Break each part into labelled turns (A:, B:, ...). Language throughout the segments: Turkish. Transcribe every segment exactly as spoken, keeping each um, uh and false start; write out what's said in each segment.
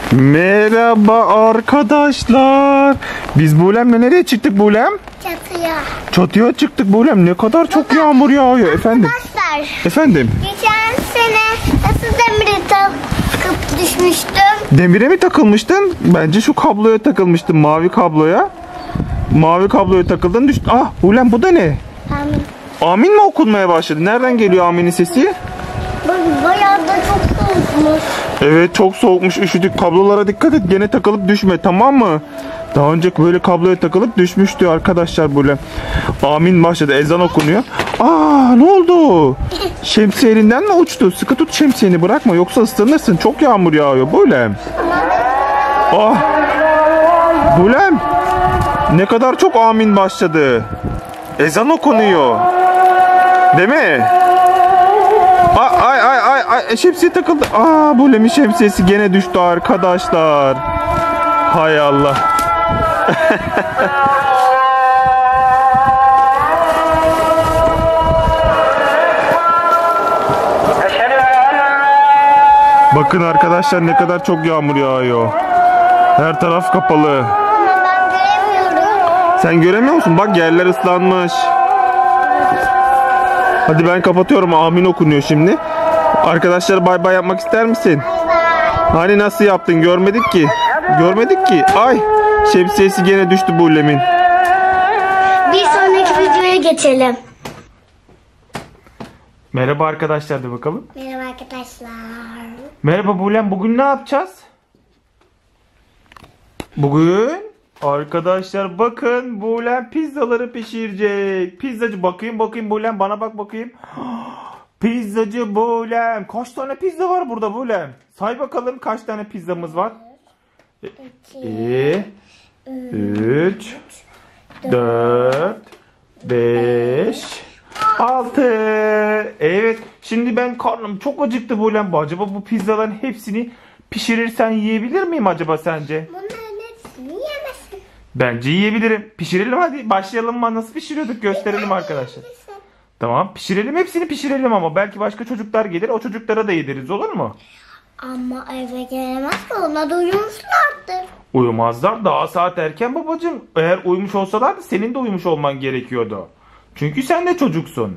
A: Merhaba arkadaşlar. Biz Bulem'le nereye çıktık Bulem?
B: Çatıya.
A: Çatıya çıktık Bulem. Ne kadar çok yağmur yağıyor efendim.
B: Arkadaşlar.
A: Efendim.
B: Geçen sene nasıl demire takıp düşmüştüm?
A: Demire mi takılmıştın? Bence şu kabloya takılmıştın, mavi kabloya. Mavi kabloya takıldın düştün. Ah Bulem, bu da ne?
B: Amin.
A: Amin mi okunmaya başladı? Nereden geliyor Amin'in sesi?
B: Bayağı da çok soğukmuş.
A: Evet, çok soğukmuş, üşüdük. Kablolara dikkat et, gene takılıp düşme, tamam mı? Daha önce böyle kabloya takılıp düşmüştü arkadaşlar böyle. Amin başladı, ezan okunuyor. Aa, ne oldu? Şemsiye elinden mi uçtu? Sıkı tut şemsiyeni, bırakma yoksa ıslanırsın. Çok yağmur yağıyor Bulem. Ah, Bulem, ne kadar çok amin başladı. Ezan okunuyor. Değil mi? Ay ay ay ay, şemsiye takıldı. Aa, Bulem'in şemsiyesi gene düştü arkadaşlar. Hay Allah. Bakın arkadaşlar, ne kadar çok yağmur yağıyor. Her taraf kapalı.
B: Ama ben göremiyorum.
A: Sen göremiyor musun? Bak, yerler ıslanmış. Hadi ben kapatıyorum. Amin okunuyor şimdi. Arkadaşlar bay bay yapmak ister misin? Hani nasıl yaptın? Görmedik ki. Görmedik ki. Ay, şemsiyesi gene düştü Bulem'in.
B: Bir sonraki videoya geçelim.
A: Merhaba arkadaşlar de bakalım.
B: Merhaba arkadaşlar.
A: Merhaba Bulem. Bugün ne yapacağız? Bugün arkadaşlar bakın, Bulem pizzaları pişirecek. Pizzacı, bakayım bakayım Bulem, bana bak bakayım. Pizzacı Bulem. Kaç tane pizza var burada Bulem? Say bakalım, kaç tane pizzamız var? iki, üç, dört, beş, altı. Evet. Şimdi ben, karnım çok acıktı Bulem. Acaba bu pizzaların hepsini pişirirsen yiyebilir miyim acaba sence?
B: Bunların hepsini yemezsin.
A: Bence yiyebilirim. Pişirelim hadi. Başlayalım mı? Nasıl pişiriyorduk gösterelim arkadaşlar. Tamam, pişirelim, hepsini pişirelim ama belki başka çocuklar gelir, o çocuklara da yediririz, olur mu?
B: Ama eve gelemez ki, onlar da uyumuşlardır.
A: Uyumazlar, daha saat erken babacığım. Eğer uyumuş olsalardı senin de uyumuş olman gerekiyordu. Çünkü sen de çocuksun.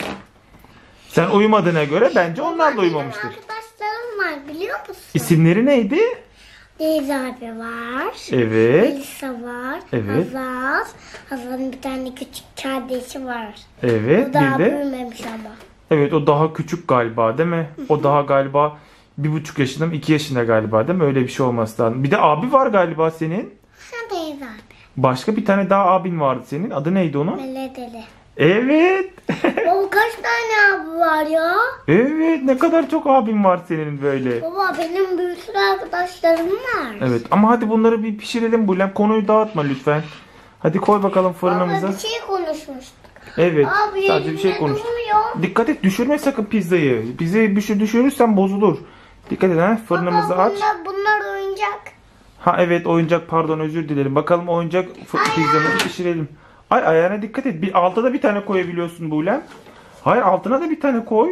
A: Sen uyumadığına göre bence onlar da uyumamıştır.
B: Arkadaşlarım var, biliyor musun?
A: İsimleri neydi?
B: Deniz abi var.
A: Evet.
B: Elisa var.
A: Evet.
B: Hazal. Hazal'ın bir tane küçük kardeşi var.
A: Evet,
B: O daha
A: bir de.
B: büyümemiş ama.
A: Evet, o daha küçük galiba değil mi? O daha galiba bir buçuk yaşında mı, iki yaşında galiba değil mi? Öyle bir şey olması lazım. Bir de abi var galiba senin.
B: Ha, Deniz abi.
A: Başka bir tane daha abin vardı senin. Adı neydi onun?
B: Meledeli.
A: Evet.
B: Baba kaç tane abi var ya?
A: Evet, ne kadar çok abin var senin böyle.
B: Baba benim bir sürü arkadaşlarım var.
A: Evet, ama hadi bunları bir pişirelim Bulem. Konuyu dağıtma lütfen. Hadi koy bakalım fırınımıza.
B: Baba bir şey konuşmuştuk.
A: Evet,
B: Abi
A: sadece bir şey
B: yerinde
A: konuş.
B: durmuyor.
A: Dikkat et, düşürme sakın pizzayı. Pizzayı düşür, düşürürsen bozulur. Dikkat et ha, fırınımızı
B: Baba,
A: aç.
B: bunlar, bunlar oyuncak.
A: Ha evet, oyuncak, pardon, özür dilerim. Bakalım oyuncak pizzamızı pişirelim. Ay, ayağına dikkat et. Bir altta da bir tane koyabiliyorsun Bulem. Hayır, altına da bir tane koy.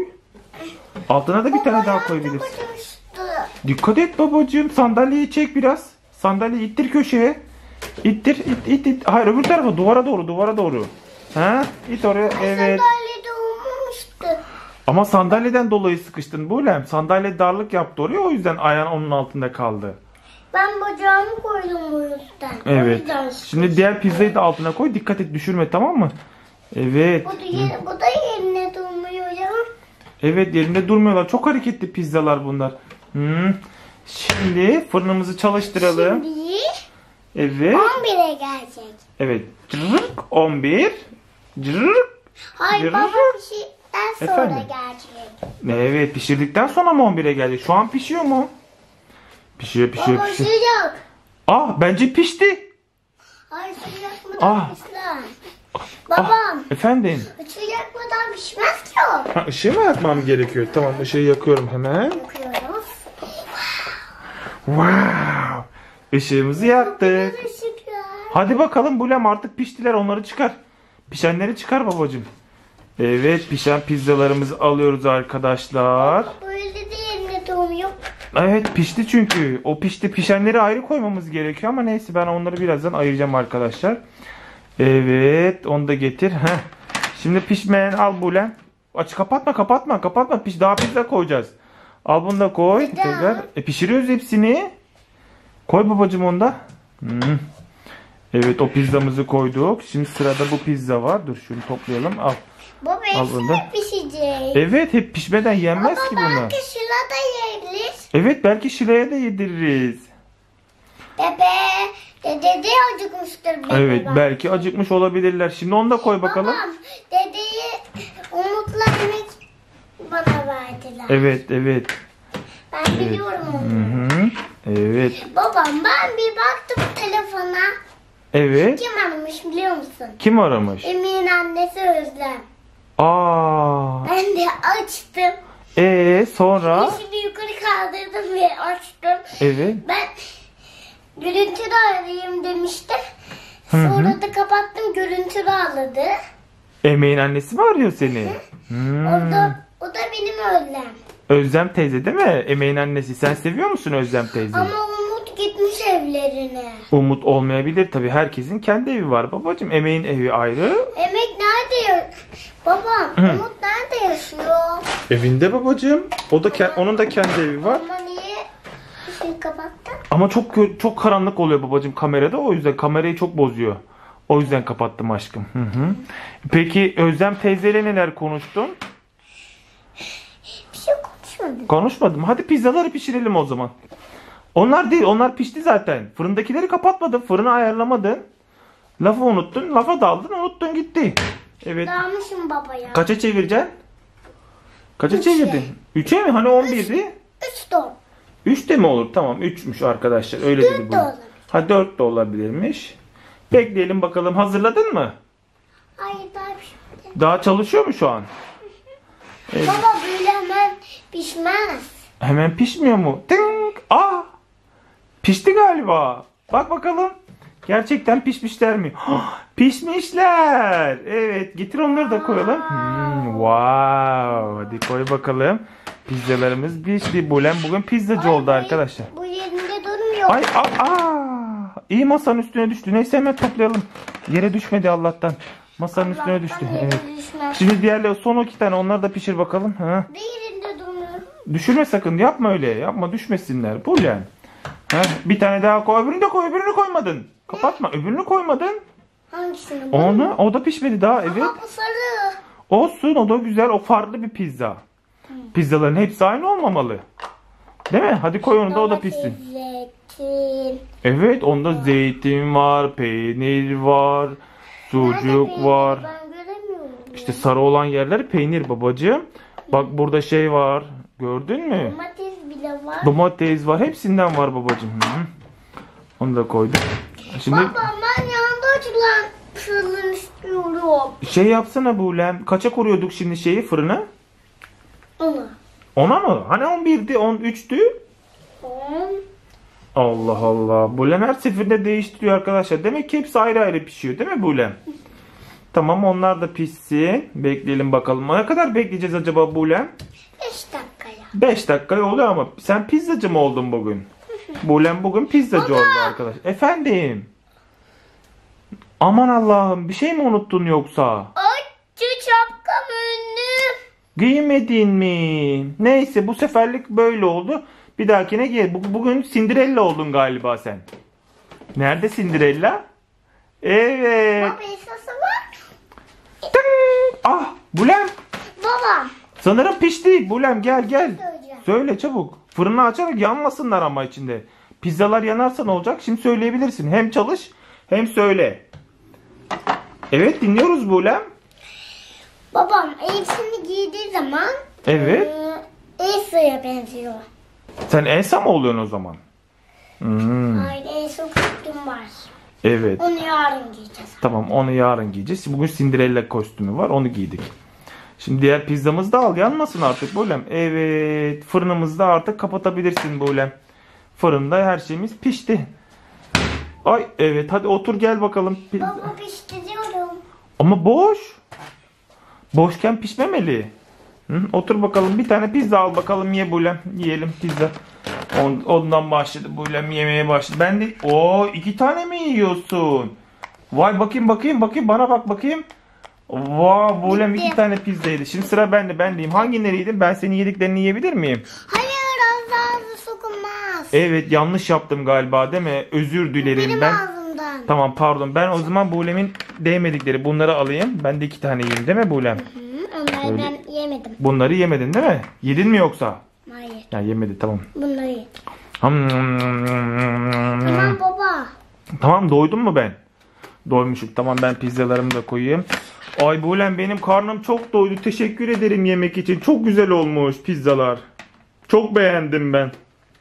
A: Altına da bir tane daha koyabilirsin. Dikkat et babacığım. Sandalyeyi çek biraz. Sandalyeyi ittir köşeye. İttir, it, it, it. Hayır, öbür tarafa, duvara doğru, duvara doğru. Ha? İt oraya, evet.
B: Sandalyede olmamıştı.
A: Ama sandalyeden dolayı sıkıştın Bulem. Sandalye darlık yaptı oraya, o yüzden ayağın onun altında kaldı.
B: Ben bacağımı koydum bu yüzden. O
A: Evet.
B: yüzden
A: Şimdi diğer pizzayı da altına koy. Dikkat et, düşürme, tamam mı? Evet.
B: Bu da, yer, bu da yerine durmuyor ya.
A: Evet, yerinde durmuyorlar. Çok hareketli pizzalar bunlar. Hmm. Şimdi fırınımızı çalıştıralım.
B: Şimdi
A: Evet.
B: on bire gelecek.
A: Evet. Cırrık, on bir. Cırrık.
B: Hayır
A: Cırrık.
B: baba pişirdikten sonra
A: Efendim?
B: gelecek.
A: Evet, pişirdikten sonra mı on bire gelecek? Şu an pişiyor mu? Pişiyor, pişiyor,
B: Baba
A: pişiyor.
B: sıcak.
A: Ah, bence pişti.
B: Hayır sıcak mı
A: Ah.
B: da pişmez. Babam
A: Ah, efendim.
B: sıcak mı da pişmez ki o.
A: Ha, ışığı mı yakmam gerekiyor? Tamam, ışığı yakıyorum hemen.
B: Yakıyoruz.
A: Wow. Işığımızı yaktık.
B: Teşekkürler.
A: Hadi bakalım Bulem, artık piştiler, onları çıkar. Pişenleri çıkar babacığım. Evet, pişen pizzalarımızı alıyoruz arkadaşlar.
B: Böyle de yerine durmuyor.
A: Evet pişti çünkü. O pişti. Pişenleri ayrı koymamız gerekiyor ama neyse ben onları birazdan ayıracağım arkadaşlar. Evet onu da getir. Heh. Şimdi pişmeyen al Bulen. Aç kapatma kapatma kapatma. Piş, daha pizza koyacağız. Al bunu da koy.
B: Neden?
A: Tekrar. E, pişiriyoruz hepsini. Koy babacım onu da. Hmm. Evet o pizzamızı koyduk. Şimdi sırada bu pizza var. Dur şunu toplayalım. Al.
B: Baba
A: Al bunu da.
B: hepsini pişecek.
A: Evet hep pişmeden yenmez
B: Baba
A: ki bunlar.
B: belki şuna da yeriz.
A: Evet belki Şile'ye de yediririz.
B: Dede. Dede de acıkmıştır. bebe
A: Evet
B: bak.
A: belki acıkmış olabilirler. Şimdi onu da koy bakalım.
B: Babam dedeyi Umut'la yemek bana verdiler.
A: Evet evet.
B: Ben biliyorum onu.
A: Hı-hı. Evet.
B: Babam ben bir baktım telefona.
A: Evet.
B: Kim aramış biliyor musun?
A: Kim aramış?
B: Emir'in annesi Özlem.
A: Aa.
B: Ben de açtım.
A: Ee sonra?
B: Şimdi yukarı kaldırdım ve açtım.
A: Evet.
B: Ben görüntülü arayayım demiştim.
A: Hı hı.
B: Sonra da kapattım, görüntülü aradı.
A: Emeğin annesi mi arıyor seni? Hmm.
B: O da, o da benim Özlem.
A: Özlem teyze değil mi? Emeğin annesi. Sen seviyor musun Özlem teyzeyi?
B: Ama Umut gitmiş evlerine.
A: Umut olmayabilir tabii. Herkesin kendi evi var babacığım. Emeğin evi ayrı.
B: Emek nerede ya? Babam,
A: Hı.
B: Umut nerede yaşıyor?
A: Evinde babacığım. O da ke- onun da kendi evi var.
B: Ama niye ışığı kapattın?
A: Ama çok kö- çok karanlık oluyor babacığım kamerada. O yüzden kamerayı çok bozuyor. O yüzden kapattım aşkım. Hı hı. Peki Özlem teyzeyle neler konuştun?
B: Bir şey konuşmadım.
A: Konuşmadım. Hadi pizzaları pişirelim o zaman. Onlar değil. Onlar pişti zaten. Fırındakileri kapatmadın. Fırını ayarlamadın. Lafı unuttun. Lafa daldın. Unuttun gitti. Evet.
B: Dağılmışım baba ya.
A: Kaça çevireceksin? Kaça
B: Üçe.
A: çevirdin? üçe mi? Hani on birdi.
B: Üç don.
A: üç de mi olur? Tamam üçmüş arkadaşlar. Öyle dedi
B: Dört
A: bu.
B: de olabilir.
A: Ha dört de olabilirmiş. Bekleyelim bakalım. Hazırladın mı?
B: Hayır daha bir şey.
A: Daha çalışıyor mu şu an? Evet.
B: Baba böyle hemen pişmez.
A: Hemen pişmiyor mu? Tink! Aa! Pişti galiba. Bak bakalım. Gerçekten pişmişler mi? Pişmişler. Evet. Getir onları da koyalım. Hmm, wow. Hadi koy bakalım. Pizzalarımız pişti. Bulen bugün pizzacı
B: Ay,
A: oldu
B: bu-
A: arkadaşlar.
B: Bu yerinde durmuyor.
A: Ay aa, aa. İyi masanın üstüne düştü. Neyse hemen toplayalım. Yere düşmedi Allah'tan. Masanın üstüne düştü.
B: Allah'tan
A: Evet.
B: yere düşmez.
A: Şimdi diğerleri son iki tane onları da pişir bakalım. Ha.
B: Bir yerinde durmuyor.
A: Düşürme sakın. Yapma öyle. Yapma düşmesinler. Bulen. Ha, bir tane daha koy. Öbürünü de koy. Öbürünü koymadın. Kapatma. Öbürünü koymadın.
B: Hangisini? Bu
A: Onu.
B: mu?
A: O da pişmedi daha. Evet.
B: Aa, bu sarı.
A: Olsun. O da güzel. O farklı bir pizza. Pizzaların hepsi aynı olmamalı. Değil mi? Hadi koy onu da o da pişsin.
B: Zeytin.
A: Evet. Onda zeytin var. Peynir var.
B: Nerede
A: Sucuk
B: peynir?
A: var.
B: Ben göremiyorum.
A: İşte sarı olan yerler peynir babacığım. Bak burada şey var. Gördün mü?
B: Domates bile var.
A: Domates var. Hepsinden var babacığım. Hı hı. Onu da koydum. Şimdi
B: Baba ben yanında açılan fırın istiyorum.
A: şey yapsana Buğlem. Kaça kuruyorduk şimdi şeyi fırını?
B: Onu.
A: Ona mı? Hani on birdi, on üçtü.
B: On.
A: Allah Allah. Buğlem her seferinde değiştiriyor arkadaşlar. Demek ki hepsi ayrı ayrı pişiyor değil mi Buğlem? Tamam onlar da pişsin. Bekleyelim bakalım. Ne kadar bekleyeceğiz acaba Buğlem?
B: Beş dakikaya.
A: beş dakika oluyor ama sen pizzacı mı oldun bugün? Buğlem bugün pizzacı oldu arkadaş. Efendim? Aman Allah'ım bir şey mi unuttun yoksa?
B: Ay şapkam ünlü.
A: Giymedin mi? Neyse bu seferlik böyle oldu. Bir dahakine giy. Bu- Bugün Cinderella oldun galiba sen. Nerede Cinderella? Evet.
B: Baba esası var.
A: Tın! Ah Bulem.
B: Baba.
A: Sanırım pişti. Bulem gel gel.
B: Söyleyeceğim.
A: Söyle çabuk. Fırını açarak yanmasınlar ama içinde. Pizzalar yanarsa ne olacak? Şimdi söyleyebilirsin. Hem çalış hem söyle. Evet dinliyoruz Bulem.
B: Babam elbisini giydiği zaman
A: Evet.
B: e, Elsa'ya benziyor.
A: Sen Elsa mı oluyorsun o zaman? Hmm,
B: Hayır Elsa kostüm var.
A: evet.
B: Onu yarın giyeceğiz.
A: Tamam onu yarın giyeceğiz. Şimdi bugün Cinderella kostümü var. Onu giydik. Şimdi diğer pizzamızı da al. Yanmasın artık Bulem. Evet. Fırınımızı da artık kapatabilirsin Bulem. Fırında her şeyimiz pişti. Ay evet hadi otur gel bakalım. Pizza.
B: Baba pişti diyorum.
A: Ama boş. Boşken pişmemeli. Hı, otur bakalım bir tane pizza al bakalım ye Bulem. Yiyelim pizza. On- Ondan başladı. Bulem yemeye başladı. Ben de o iki tane mi yiyorsun? Vay bakayım bakayım bakayım bana bak bakayım. Vay Bulem iki tane pizza yedi. Şimdi sıra bende. Ben diyeyim. Hangileri yedin? Ben senin yediklerini yiyebilir miyim?
B: Hayır, ağzı ağzı sokulmaz.
A: Evet yanlış yaptım galiba değil mi? Özür dilerim
B: Benim
A: ben.
B: ağzımdan.
A: Tamam pardon. Ben o zaman Bulem'in değmedikleri bunları alayım. Ben de iki tane yiyeyim değil mi Bulem?
B: Hı, onları
A: Öyle.
B: ben yemedim.
A: Bunları yemedin değil mi? Yedin mi yoksa?
B: Hayır.
A: Ya yemedi tamam.
B: Bunları yedim.
A: Hmm.
B: Tamam baba.
A: Tamam doydum mu ben? Doymuşum. Tamam ben pizzalarımı da koyayım. Ay Bulem benim karnım çok doydu. Teşekkür ederim yemek için. Çok güzel olmuş pizzalar. Çok beğendim ben.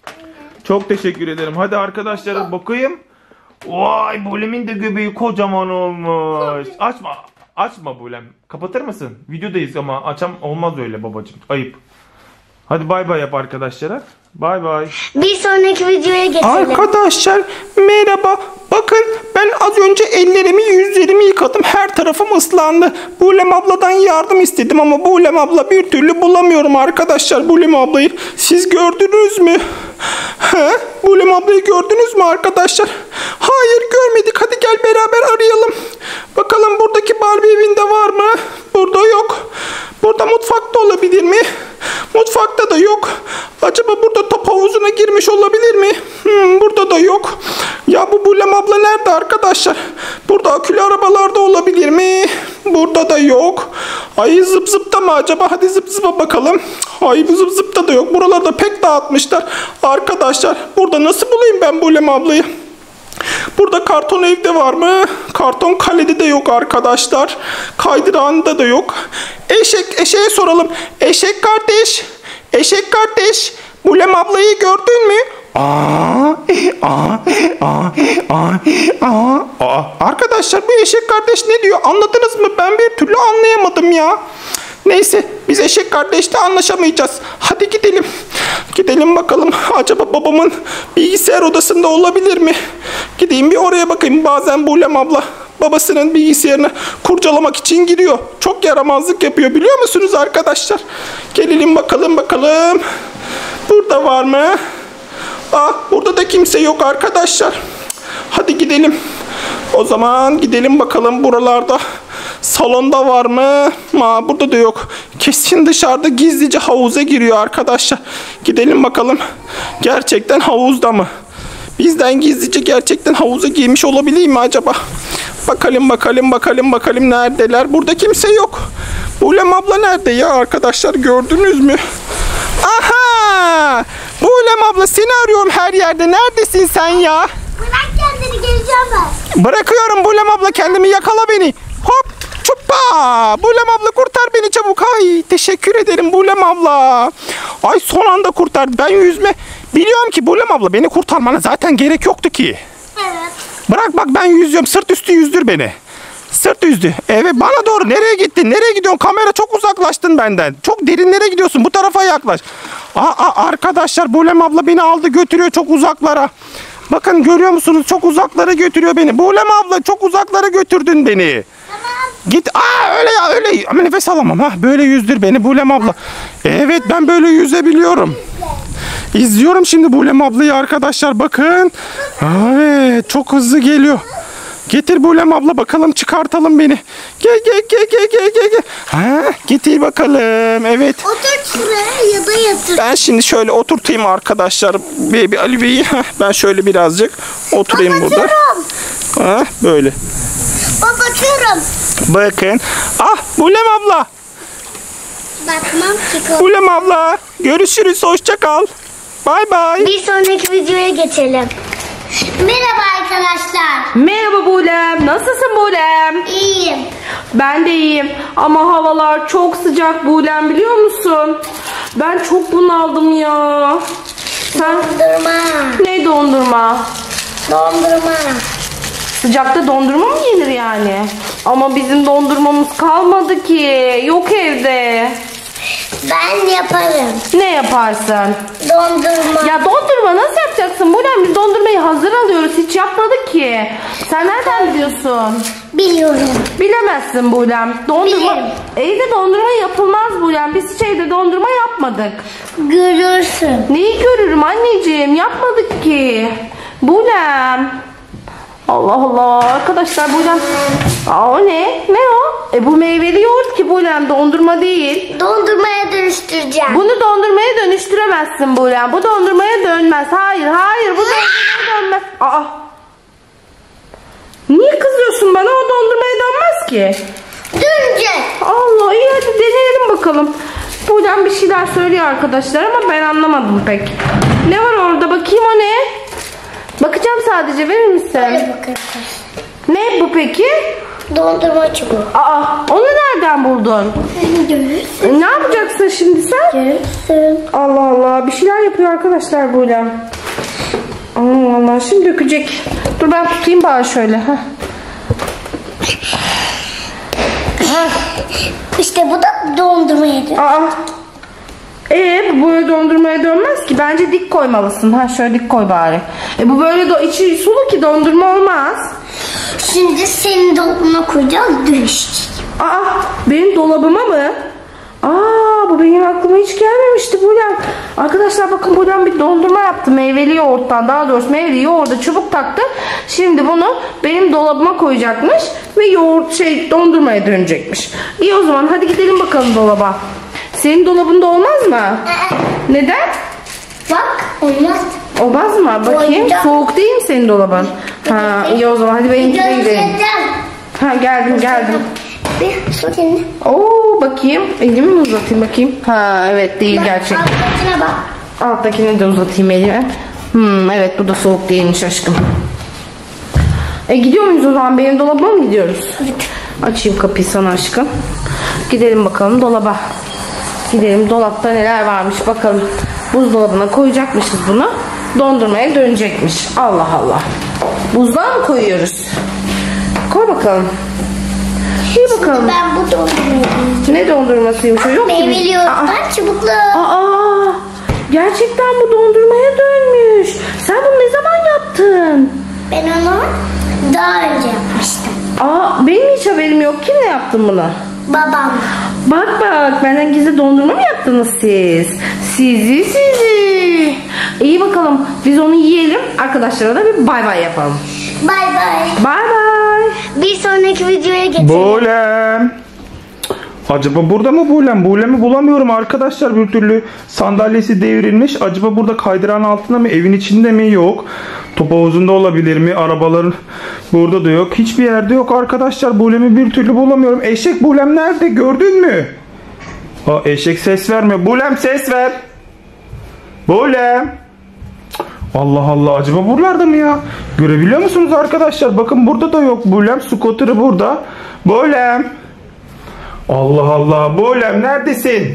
A: Çok teşekkür ederim. Hadi arkadaşlara bakayım. Vay Bulem'in de göbeği kocaman olmuş. Açma. Açma Bulem. Kapatır mısın? Videodayız ama açam olmaz öyle babacığım. Ayıp. Hadi bay bay yap arkadaşlara. Bay bay.
B: Bir sonraki videoya geçelim.
C: Arkadaşlar merhaba. Bakın ben az önce ellerimi yüzlerimi yıkadım. Her tarafım ıslandı. Bulem abladan yardım istedim ama Bulem abla bir türlü bulamıyorum arkadaşlar. Bulem ablayı siz gördünüz mü? He? Bulem ablayı gördünüz mü arkadaşlar? Hayır görmedik. Hadi gel beraber arayalım. Bakalım buradaki Barbie evinde var mı? Burada yok. Burada mutfakta olabilir mi? Mutfakta da yok. Acaba burada top havuzuna girmiş olabilir mi? Hmm, burada da yok. Ya bu Bulem abla nerede arkadaşlar? Burada akülü arabalarda olabilir mi? Burada da yok. Ay zıp zıpta mı acaba? Hadi zıp zıpa bakalım. Ay bu zıp zıpta da yok. Buralarda pek dağıtmışlar. Arkadaşlar burada nasıl bulayım ben Bulem ablayı? Burada karton evde var mı? Karton kalede de yok arkadaşlar. Kaydırağında da yok. Eşek, eşeğe soralım. Eşek kardeş, eşek kardeş, Bulem ablayı gördün mü? Aa, aa, aa, aa, aa, aa. Arkadaşlar bu eşek kardeş ne diyor? Anladınız mı? Ben bir türlü anlayamadım ya. Neyse biz eşek kardeşle anlaşamayacağız. Hadi gidelim. Gidelim bakalım. Acaba babamın bilgisayar odasında olabilir mi? Gideyim bir oraya bakayım. Bazen Bulem abla babasının bilgisayarını kurcalamak için giriyor. Çok yaramazlık yapıyor biliyor musunuz arkadaşlar? Gelelim bakalım bakalım. Burada var mı? Ah burada da kimse yok arkadaşlar. Hadi gidelim. O zaman gidelim bakalım buralarda. Salonda var mı? Ma burada da yok. Kesin dışarıda gizlice havuza giriyor arkadaşlar. Gidelim bakalım. Gerçekten havuzda mı? Bizden gizlice gerçekten havuza girmiş olabilir mi acaba? Bakalım bakalım bakalım bakalım neredeler? Burada kimse yok. Bulem abla nerede ya arkadaşlar gördünüz mü? Aha! Bulem abla seni arıyorum her yerde. Neredesin sen ya?
B: Bırak kendini, geleceğim ben.
C: Bırakıyorum Bulem abla kendimi yakala beni. Hop çuppa. Bulem abla kurtar beni çabuk. Ay teşekkür ederim Bulem abla. Ay son anda kurtardı. Ben yüzme biliyorum ki Bulem abla beni kurtarmana zaten gerek yoktu ki.
B: Evet.
C: Bırak bak ben yüzüyorum. Sırt üstü yüzdür beni. Sırt üstü. Evet bana doğru. Nereye gittin? Nereye gidiyorsun? Kamera çok uzaklaştın benden. Çok derinlere gidiyorsun. Bu tarafa yaklaş. Aa, aa, arkadaşlar Bulem abla beni aldı götürüyor çok uzaklara. Bakın görüyor musunuz? Çok uzaklara götürüyor beni. Bulem abla çok uzaklara götürdün beni.
B: Tamam.
C: Git. Aa öyle ya öyle. Ama nefes alamam ha. Böyle yüzdür beni Bulem abla. Evet ben böyle yüzebiliyorum. İzliyorum şimdi Bulem ablayı arkadaşlar bakın. Evet çok hızlı geliyor. Getir Bulem abla bakalım çıkartalım beni. Gel gel gel gel gel gel. gel. Ha, getir bakalım. Evet.
B: Otur şuraya ya da yatır.
C: Ben şimdi şöyle oturtayım arkadaşlar. Baby Ali Bey'i. Heh, ben şöyle birazcık oturayım burada.
B: Kapatıyorum.
C: Ha, böyle.
B: Kapatıyorum.
C: Bakın. Ah Bulem abla.
B: Bakmam ki.
C: Bulem abla. Görüşürüz. Hoşça kal. Bay bay.
B: Bir sonraki videoya geçelim. Merhaba arkadaşlar.
D: Merhaba Bulem. Nasılsın Bulem?
B: İyiyim.
D: Ben de iyiyim. Ama havalar çok sıcak Bulem biliyor musun? Ben çok bunaldım ya. Sen
B: Dondurma.
D: ne dondurma?
B: Dondurma.
D: Sıcakta dondurma mı yenir yani? Ama bizim dondurmamız kalmadı ki. Yok evde.
B: Ben yaparım.
D: Ne yaparsın?
B: Dondurma.
D: Ya dondurma nasıl yapacaksın Bulem? Biz dondurmayı hazır alıyoruz. Hiç yapmadık ki. Sen nereden biliyorsun?
B: Biliyorum.
D: Bilemezsin Bulem. Dondurma.
B: Bilirim.
D: Evde dondurma yapılmaz Bulem. Biz hiç evde dondurma yapmadık.
B: Görürsün.
D: Neyi görürüm anneciğim? Yapmadık ki. Bulem. Allah Allah. Arkadaşlar Bulem. Aa, o ne? Ne o? E bu meyveli yoğurt ki Bulem. Dondurma değil.
B: Dondurmaya dönüştüreceğim.
D: Bunu dondurmaya dönüştüremezsin Bulem. Bu dondurmaya dönmez. Hayır hayır. Bu dondurmaya dönmez. Aa. Niye kızıyorsun bana? O dondurmaya dönmez ki.
B: Dönecek.
D: Allah iyi, hadi deneyelim bakalım. Bulem bir şeyler söylüyor arkadaşlar ama ben anlamadım pek. Ne var orada, bakayım o ne? Bakacağım sadece, verir misin?
B: Böyle bakın.
D: Ne bu peki?
B: Dondurma çubuğu.
D: Aa, onu nereden buldun?
B: Görürsün.
D: E, ne yapacaksın şimdi sen?
B: Görürsün.
D: Allah Allah, bir şeyler yapıyor arkadaşlar Bulem. Allah Allah, şimdi dökecek. Dur ben tutayım bari şöyle. Heh.
B: İşte bu da dondurmaya dön.
D: Aa. Ee, bu böyle dondurmaya dönmez ki. Bence dik koymalısın. Ha şöyle dik koy bari. E bu böyle do içi sulu ki dondurma olmaz.
B: Şimdi senin dolabına koyacağız, dönüşecek.
D: Aa, benim dolabıma mı? Aa, bu benim aklıma hiç gelmemişti Bulem. Arkadaşlar bakın, Bulem bir dondurma yaptı meyveli yoğurttan. Daha doğrusu meyveli yoğurda çubuk taktı. Şimdi bunu benim dolabıma koyacakmış ve yoğurt şey dondurmaya dönecekmiş. İyi, o zaman hadi gidelim bakalım dolaba. Senin dolabında olmaz mı? Neden?
B: Bak, olmaz.
D: Olmaz mı? Bakayım.
B: Oyuncak.
D: Soğuk değil mi senin dolabın? Ha, iyi o zaman hadi benimkine gidelim.
B: Dönüşeceğim.
D: Ha, geldim geldim.
B: Bir su dinle.
D: Oo, bakayım. Elimi mi uzatayım bakayım? Ha, evet değil gerçekten.
B: Alttakine bak.
D: Alttakini de uzatayım elime. Hmm, evet bu da soğuk değilmiş aşkım. E gidiyor muyuz o zaman? Benim dolabıma mı gidiyoruz? Açayım kapıyı sana aşkım. Gidelim bakalım dolaba. Gidelim, dolapta neler varmış bakalım. Buzdolabına koyacakmışız bunu. Dondurmaya dönecekmiş. Allah Allah. Buzluğa mı koyuyoruz? Koy bakalım. İyi bakalım.
B: Ben bu dondurmayı
D: Ne dondurmasıymış o? Yok ki bir-
B: meyveli yoğurttan çubuklu.
D: Aa, gerçekten bu dondurmaya dönmüş. Sen bunu ne zaman yaptın?
B: Ben onu daha önce yapmıştım.
D: Aa, benim hiç haberim yok. Kimle yaptın bunu?
B: Babam.
D: Bak bak, benden gizli dondurma mı yaptınız siz? Sizi sizi. İyi bakalım, biz onu yiyelim. Arkadaşlara da bir bay bay yapalım.
B: Bay bay.
D: Bay bay.
B: Bir sonraki videoya geçelim.
A: Bulem. Acaba burada mı Bulem? Bulem'i bulamıyorum arkadaşlar bir türlü. Sandalyesi devrilmiş. Acaba burada kaydıran altında mı? Evin içinde mi? Yok. Top havuzunda olabilir mi? Arabaların burada da yok. Hiçbir yerde yok arkadaşlar. Bulem'i bir türlü bulamıyorum. Eşek Bulem nerede? Gördün mü? Aa, eşek ses vermiyor. Bulem ses ver. Bulem. Allah Allah, acaba buralarda mı ya? Görebiliyor musunuz arkadaşlar? Bakın burada da yok Bulem. Scooter'ı burada. Bulem. Allah Allah, Bulem neredesin?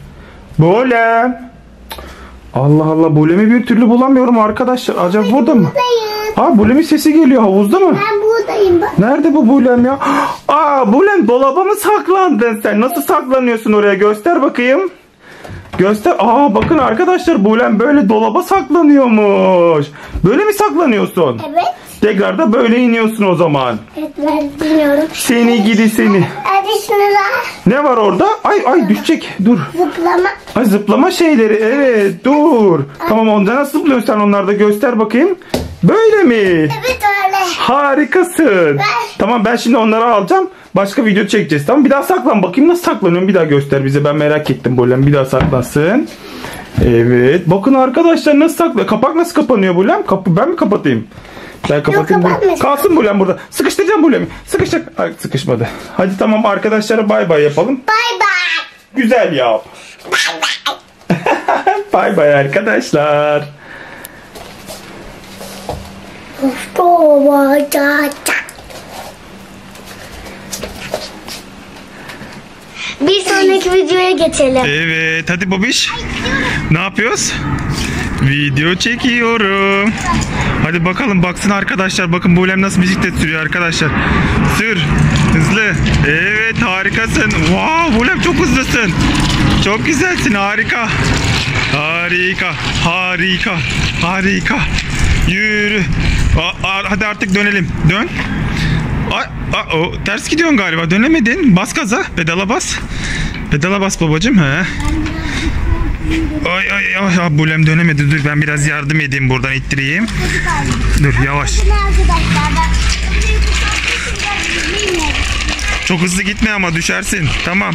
A: Bulem. Allah Allah, Bulem'i bir türlü bulamıyorum arkadaşlar. Acaba burada mı?
B: Buradayım.
A: Aa, Bulem'in sesi geliyor, havuzda mı?
B: Ben buradayım. Bak.
A: Nerede bu Bulem ya? Aa, Bulem, dolaba mı saklandın sen? Nasıl saklanıyorsun oraya? Göster bakayım. Göster. Aa, bakın arkadaşlar, Bulem böyle dolaba saklanıyormuş. Böyle mi saklanıyorsun?
B: Evet.
A: Tekrar da böyle iniyorsun o zaman.
B: Evet, ben bilmiyorum.
A: Seni gidi seni.
B: Hadi şunlar.
A: Ne var orada? Ay ay, düşecek. Dur.
B: Zıplama.
A: Ay, zıplama şeyleri. Evet, dur. Tamam, onda nasıl zıplıyorsun sen, onlarda göster bakayım. Böyle mi?
B: Evet öyle.
A: Harikasın.
B: Ver.
A: Tamam, ben şimdi onları alacağım. Başka video çekeceğiz. Tamam, bir daha saklan bakayım, nasıl saklanıyorum, bir daha göster bize, ben merak ettim. Bulem bir daha saklansın. Evet, bakın arkadaşlar nasıl sakla. Kapak nasıl kapanıyor Bulem? Kapı ben mi kapatayım? Ben kapatayım.
B: Yok, kapatma.
A: Kalsın Bulem burada. Sıkıştıracağım Bulem'i. Sıkışacak. Ay, sıkışmadı. Hadi tamam, arkadaşlara bay bay yapalım.
B: Bay bay.
A: Güzel yap. Bay bay arkadaşlar.
B: Bir sonraki videoya geçelim.
A: Evet, hadi babiş. Ne yapıyoruz? Video çekiyorum. Hadi bakalım, baksın arkadaşlar. Bakın Bulem nasıl bisiklet sürüyor arkadaşlar. Sür. Hızlı. Evet, harikasın. Wow, Bulem çok hızlısın. Çok güzelsin. Harika. Harika. Harika. Harika. Yürü. Aa, aa, hadi artık dönelim. Dön. Aa, aa, o, ters gidiyorsun galiba. Dönemedin. Bas gaza. Pedala bas. Pedala bas babacığım. He. Ay ay ay. Ah, Bulem dönemedi. Dur ben biraz yardım edeyim, buradan ittireyim. Dur yavaş. Çok hızlı gitme ama düşersin. Tamam.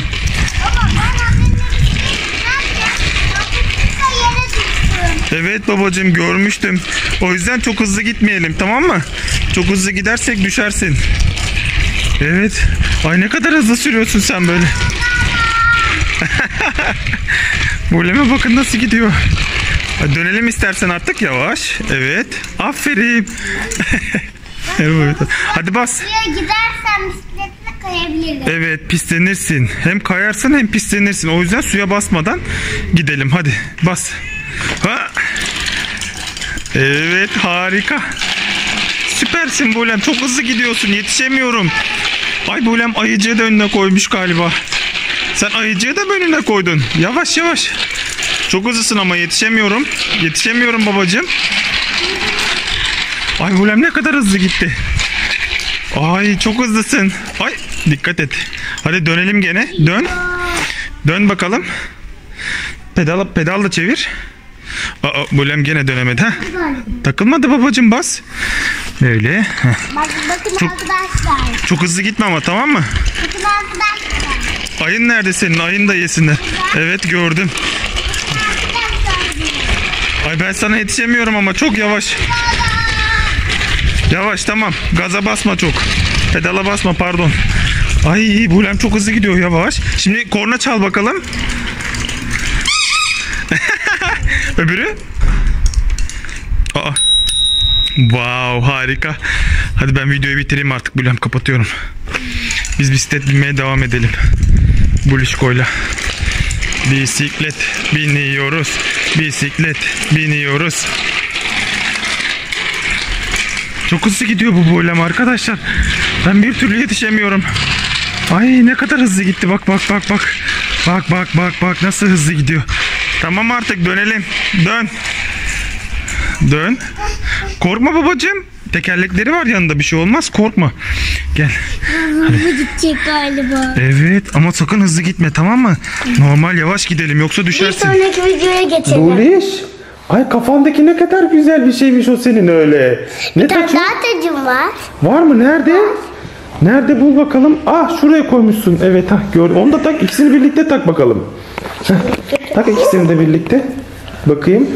A: Evet babacığım, görmüştüm. O yüzden çok hızlı gitmeyelim, tamam mı? Çok hızlı gidersek düşersin. Evet. Ay ne kadar hızlı sürüyorsun sen böyle. Bulem'e bakın nasıl gidiyor. Hadi dönelim istersen artık yavaş. Evet. Aferin. Evet. Hadi bas.
B: Buraya gidersem bisikletle kayabilirim.
A: Evet, pislenirsin. Hem kayarsın hem pislenirsin. O yüzden suya basmadan gidelim. Hadi bas. Ha. Evet, harika. Süpersin Bulem. Çok hızlı gidiyorsun. Yetişemiyorum. Ay Bulem ayıcığı da önüne koymuş galiba. Sen ayıcığı da önüne koydun. Yavaş yavaş. Çok hızlısın ama yetişemiyorum. Yetişemiyorum babacığım. Ay Bulem ne kadar hızlı gitti. Ay çok hızlısın. Ay dikkat et. Hadi dönelim gene. Dön. Dön bakalım. Pedal, pedal da çevir. Aa, Bulem gene dönemedi. Ha? Takılmadı babacığım, bas. Böyle.
B: Bak, bakın
A: Çok-
B: arkadaşlar.
A: Çok hızlı gitme ama, tamam mı?
B: Bakın arkadaşlar.
A: Ayın nerede senin? Ayın da yesinler. Evet gördüm. Ay ben sana yetişemiyorum ama çok yavaş. Yavaş, tamam. Gaza basma çok. Pedala basma, pardon. Ay Bulem çok hızlı gidiyor, yavaş. Şimdi korna çal bakalım. Öbürü. Aa. Wow, harika. Hadi ben videoyu bitireyim artık Bulem, kapatıyorum. Biz bisiklet binmeye devam edelim. Bulişko'yla. Bisiklet biniyoruz. Bisiklet biniyoruz. Çok hızlı gidiyor bu Bulem arkadaşlar. Ben bir türlü yetişemiyorum. Ay ne kadar hızlı gitti. Bak bak bak bak. Bak bak bak bak nasıl hızlı gidiyor. Tamam artık dönelim. Dön. Dön. Korkma babacığım. Tekerlekleri var yanında, bir şey olmaz, korkma. Gel.
B: Hızlı gidecek galiba.
A: Evet ama sakın hızlı gitme, tamam mı? Normal yavaş gidelim yoksa
B: Bir
A: düşersin.
B: sonraki videoya geçelim.
A: Buliş. Ay kafandaki ne kadar güzel bir şeymiş o senin öyle. Ne
B: Bir tane
A: taçın?
B: daha tacım var.
A: Var mı? Nerede? Nerede, bul bakalım. Ah şuraya koymuşsun. Evet ha gördüm. Onu da tak, ikisini birlikte tak bakalım. Heh, tak ikisini de birlikte. Bakayım.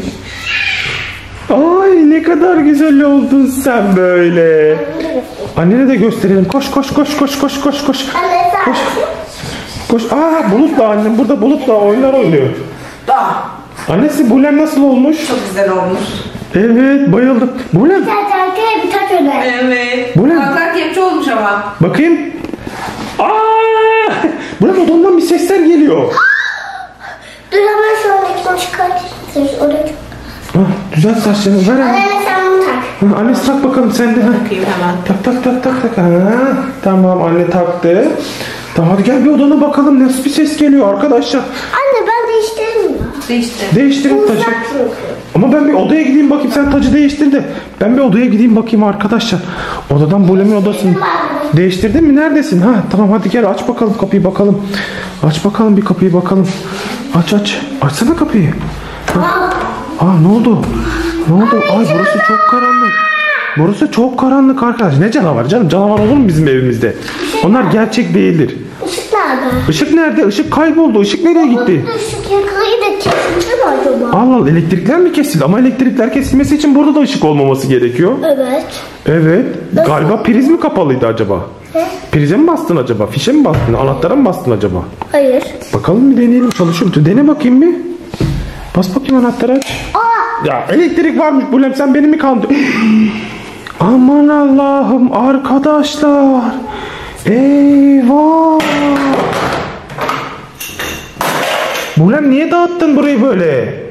A: Ay ne kadar güzel oldun sen böyle. Annene de gösterelim. Koş koş koş koş koş koş koş.
B: Anne sen.
A: Koş. Koş. Aa Bulut'la annem burada, Bulut'la oyunlar oynuyor.
E: Daha
A: Annesi Bulem nasıl olmuş?
E: çok güzel olmuş.
A: Evet bayıldım. Bulem.
B: Bir taç arkaya bir taç öne.
E: Evet.
A: Bu ne?
E: Kulaklar kepçe olmuş ama.
A: Bakayım. Aa! Bulem odandan bir sesler geliyor.
B: Dur hemen sonrakini çıkartırız. Oraya çok.
A: Ah, düzelt saçlarını ver hemen.
B: Anne sen bunu tak.
A: Ha, Annesi tak bakalım sen de. Ha.
E: Bakayım hemen.
A: Tak tak tak tak tak. Ha, tamam anne taktı. Tamam hadi gel bir odana bakalım, nasıl bir ses geliyor arkadaşlar.
B: Anne ben değiştireyim mi?
E: Değişti.
A: Değiştirin tacı.
B: Uzak çünkü.
A: Ama ben bir odaya gideyim bakayım, sen tacı değiştir de. Ben bir odaya gideyim bakayım arkadaşlar. Odadan Bulem'in odasını değiştirdin mi? Neredesin? Ha tamam hadi gel aç bakalım kapıyı bakalım. Aç bakalım bir kapıyı bakalım. Aç aç. Açsana kapıyı. Ha. Aa ne oldu? Ne oldu? Ay burası çok karanlık. Burası çok karanlık arkadaş. Ne canavar canım? Canavar olur mu bizim evimizde? Onlar gerçek değildir.
B: Işık nerede?
A: Işık nerede? Işık kayboldu. Işık nereye gitti?
B: Işık yakayı da kesildi mi acaba?
A: Allah Allah, elektrikler mi kesildi? Ama elektrikler kesilmesi için burada da ışık olmaması gerekiyor.
B: Evet.
A: Evet. Galiba priz mi kapalıydı acaba?
B: Ne?
A: Prize mi bastın acaba? Fişe mi bastın? Anahtara mı bastın acaba?
B: Hayır.
A: Bakalım bir deneyelim, çalışıyor mu? Dene bakayım bir. Bas bakayım anahtara aç.
B: Aa!
A: Ya elektrik varmış Bulem, sen beni mi kandırdın? Aman Allah'ım arkadaşlar. Eyvah. Bulem niye dağıttın burayı böyle?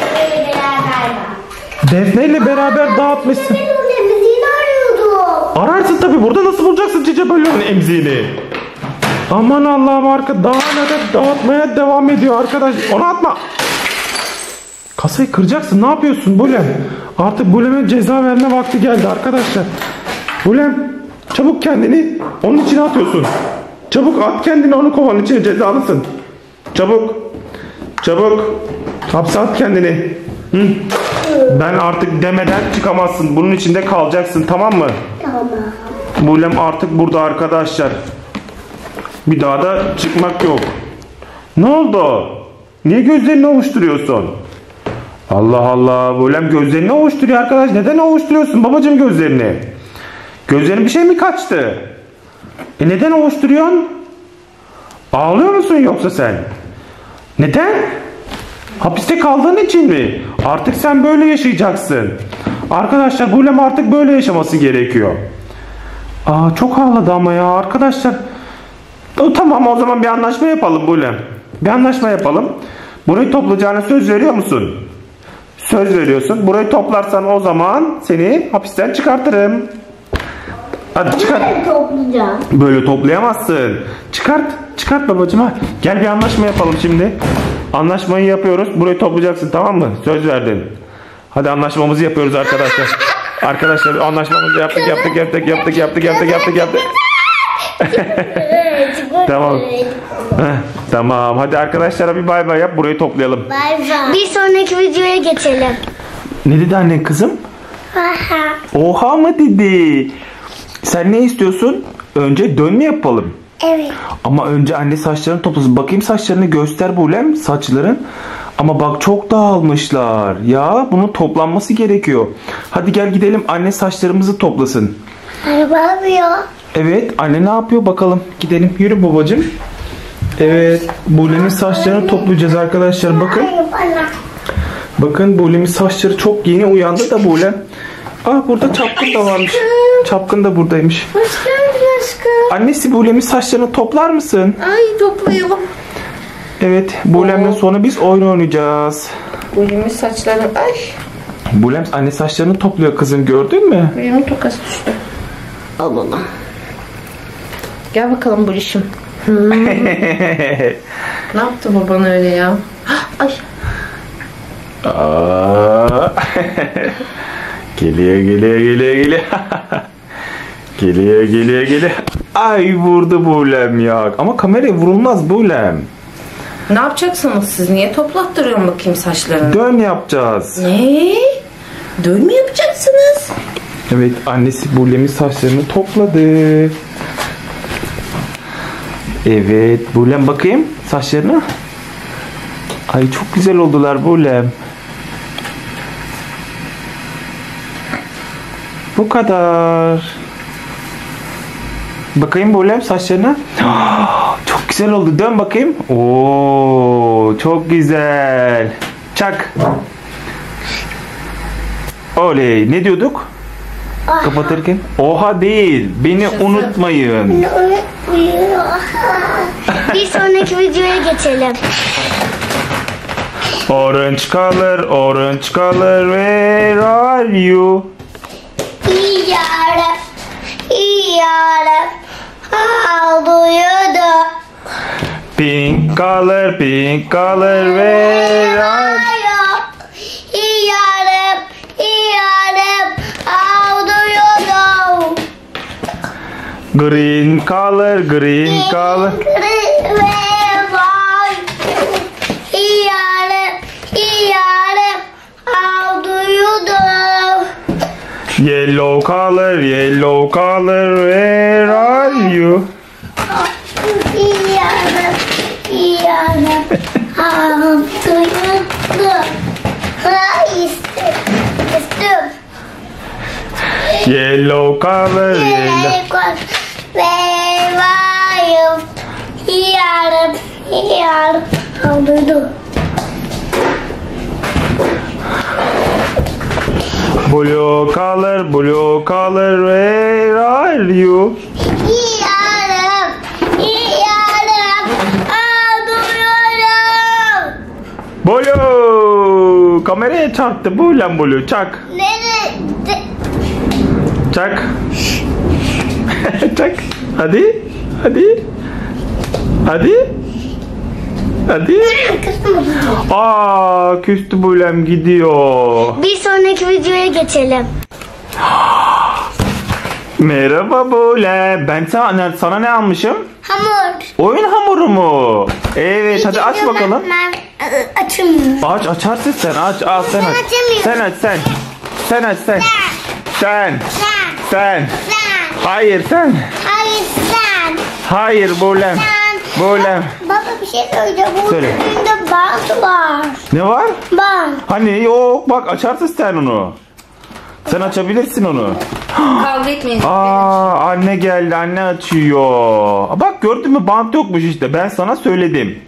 A: Defne ile beraber dağıtmışsın.
B: Ben onun emziğini arıyordum.
A: Ararsın tabi, burada nasıl bulacaksın Cici Balon'un emziğini? Aman Allah'ım arka daha ne de dağıtmaya devam ediyor arkadaş. Onu atma.
C: Kasayı kıracaksın. Ne yapıyorsun Bulem? Artık Bulem'e ceza verme vakti geldi arkadaşlar. Bulem çabuk kendini onun içine atıyorsun. Çabuk at kendini onun kovanın içine, cezalısın. Çabuk. Çabuk. Hapse at kendini. Hı. Ben artık demeden çıkamazsın. Bunun içinde kalacaksın, tamam mı?
B: Tamam.
C: Bulem artık burada arkadaşlar. Bir daha da çıkmak yok. Ne oldu? Niye gözlerini ovuşturuyorsun? Allah Allah. Bulem gözlerini ovuşturuyor arkadaş. Neden ovuşturuyorsun babacığım gözlerini? Gözlerin bir şey mi kaçtı? E neden ovuşturuyorsun? Ağlıyor musun yoksa sen? Neden? Hapiste kaldığın için mi? Artık sen böyle yaşayacaksın. Arkadaşlar Bulem artık böyle yaşaması gerekiyor. Aa, çok ağladı ama ya arkadaşlar. O, tamam o zaman bir anlaşma yapalım Bulem. Bir anlaşma yapalım. Burayı toplayacağına söz veriyor musun? Söz veriyorsun. Burayı toplarsan o zaman seni hapisten çıkartırım. Hadi çıkart.
B: Böyle toplayacağım.
C: Böyle toplayamazsın. Çıkart. Çıkart babacığım. Ha. Gel bir anlaşma yapalım şimdi. Anlaşmayı yapıyoruz. Burayı toplayacaksın, tamam mı? Söz verdin. Hadi anlaşmamızı yapıyoruz arkadaşlar. Arkadaşlar anlaşmamızı yaptık yaptık yaptık yaptık yaptık yaptık yaptık yaptık. Tamam. Heh, tamam. Hadi arkadaşlara bir bay bay yap. Burayı toplayalım.
B: Bay bay. Bir sonraki videoya geçelim.
C: Ne dedi annen kızım?
B: Aha.
C: Oha mı dedi? Sen ne istiyorsun? Önce dönme yapalım.
B: Evet.
C: Ama önce anne saçlarını toplasın. Bakayım saçlarını göster Bulem, saçların. Ama bak çok dağılmışlar. Ya bunun toplanması gerekiyor. Hadi gel gidelim, anne saçlarımızı toplasın.
B: Araba yapıyor.
C: Evet, anne ne yapıyor bakalım. Gidelim, yürü babacığım. Evet, Bulem'in saçlarını toplayacağız arkadaşlar. Bakın. Bakın Bulem'in saçları çok yeni uyandı da Bulem. Ah, burada Çapkın da varmış. Çapkın da buradaymış.
B: Hoş geldin aşkım.
C: Annesi Bulem'in saçlarını toplar mısın?
E: Ay toplayalım.
C: Evet, Bulem'le sonra biz oyun oynayacağız.
E: Bulem'in saçları. Ay.
C: Bulem anne saçlarını topluyor kızım, gördün mü?
E: Bulem'in tokası düştü. Al onu. Gel bakalım Bulişim. Hmm. Ne yaptı baban öyle ya? Ay.
C: Aa. Geliyor geliyor geliyor geliyor. Geliyor geliyor geliyor. Ay vurdu Bulem ya. Ama kameraya vurulmaz Bulem.
E: Ne yapacaksınız siz? Niye toplattırıyorsun bakayım saçlarını?
C: Dön yapacağız.
E: Ne? Dön mü yapacaksınız?
C: Evet, annesi Bulem'in saçlarını topladı. Evet Bulem, bakayım saçlarına. Ay çok güzel oldular Bulem. Bu kadar. Bakayım Bulem saçlarına. Çok güzel oldu. Dön bakayım. Oo, çok güzel. Çak. Oley. Ne diyorduk?
B: Aha.
C: Kapatırken. Oha değil. Beni unutmayın.
B: Bir sonraki videoya geçelim.
C: Orange color, orange color, where are you?
B: İyi yarım. İyi yarım. How do you do?
C: Pink color, pink color, where are you?
B: İyi yarım. İyi yarım. How do you do?
C: Green color, green color.
B: İyi yarım. İyi yarım. How do you do?
C: Yellow color, yellow color, where are you?
B: İyi yarım. İyi yarım. How do you do? Ha, istim. İstim.
C: Yellow color, yellow.
B: Where are you? İyi yarım. İyi yarım. How do you do?
C: Blue color, blue color, where are you?
B: İyi yarım. İyi yarım. How do you do?
C: Blue. Kameraya çarptı Bulem, Blue. Çak.
B: Nerede?
C: Çak. Çak. Hadi. Hadi. Hadi.
A: Hadi. Aa, küstü Bulem, gidiyor.
B: Bir sonraki videoya geçelim.
A: Merhaba Bulem. Ben sana, sana ne almışım?
B: Hamur.
A: Oyun hamuru mu? Evet, hadi aç bakalım.
B: Ben, ben açamıyorum.
A: Aç, açarsın sen, aç, al sen aç.
B: açamıyorum.
A: Sen aç sen. Sen aç sen. Sen.
B: Sen.
A: Sen.
B: Sen.
A: Hayır sen.
B: Hayır sen.
A: Hayır Bulem.
B: Sen.
A: Bulem.
B: Baba bir şey söyleyeceğim. Bu
A: Söyle.
B: üründe bant var.
A: Ne var?
B: Bant.
A: Hani yok, bak açarsın sen onu. Sen açabilirsin onu.
E: Kavga etmeyin.
A: Aa, anne geldi, anne açıyor. Bak gördün mü, bant yokmuş işte, ben sana söyledim.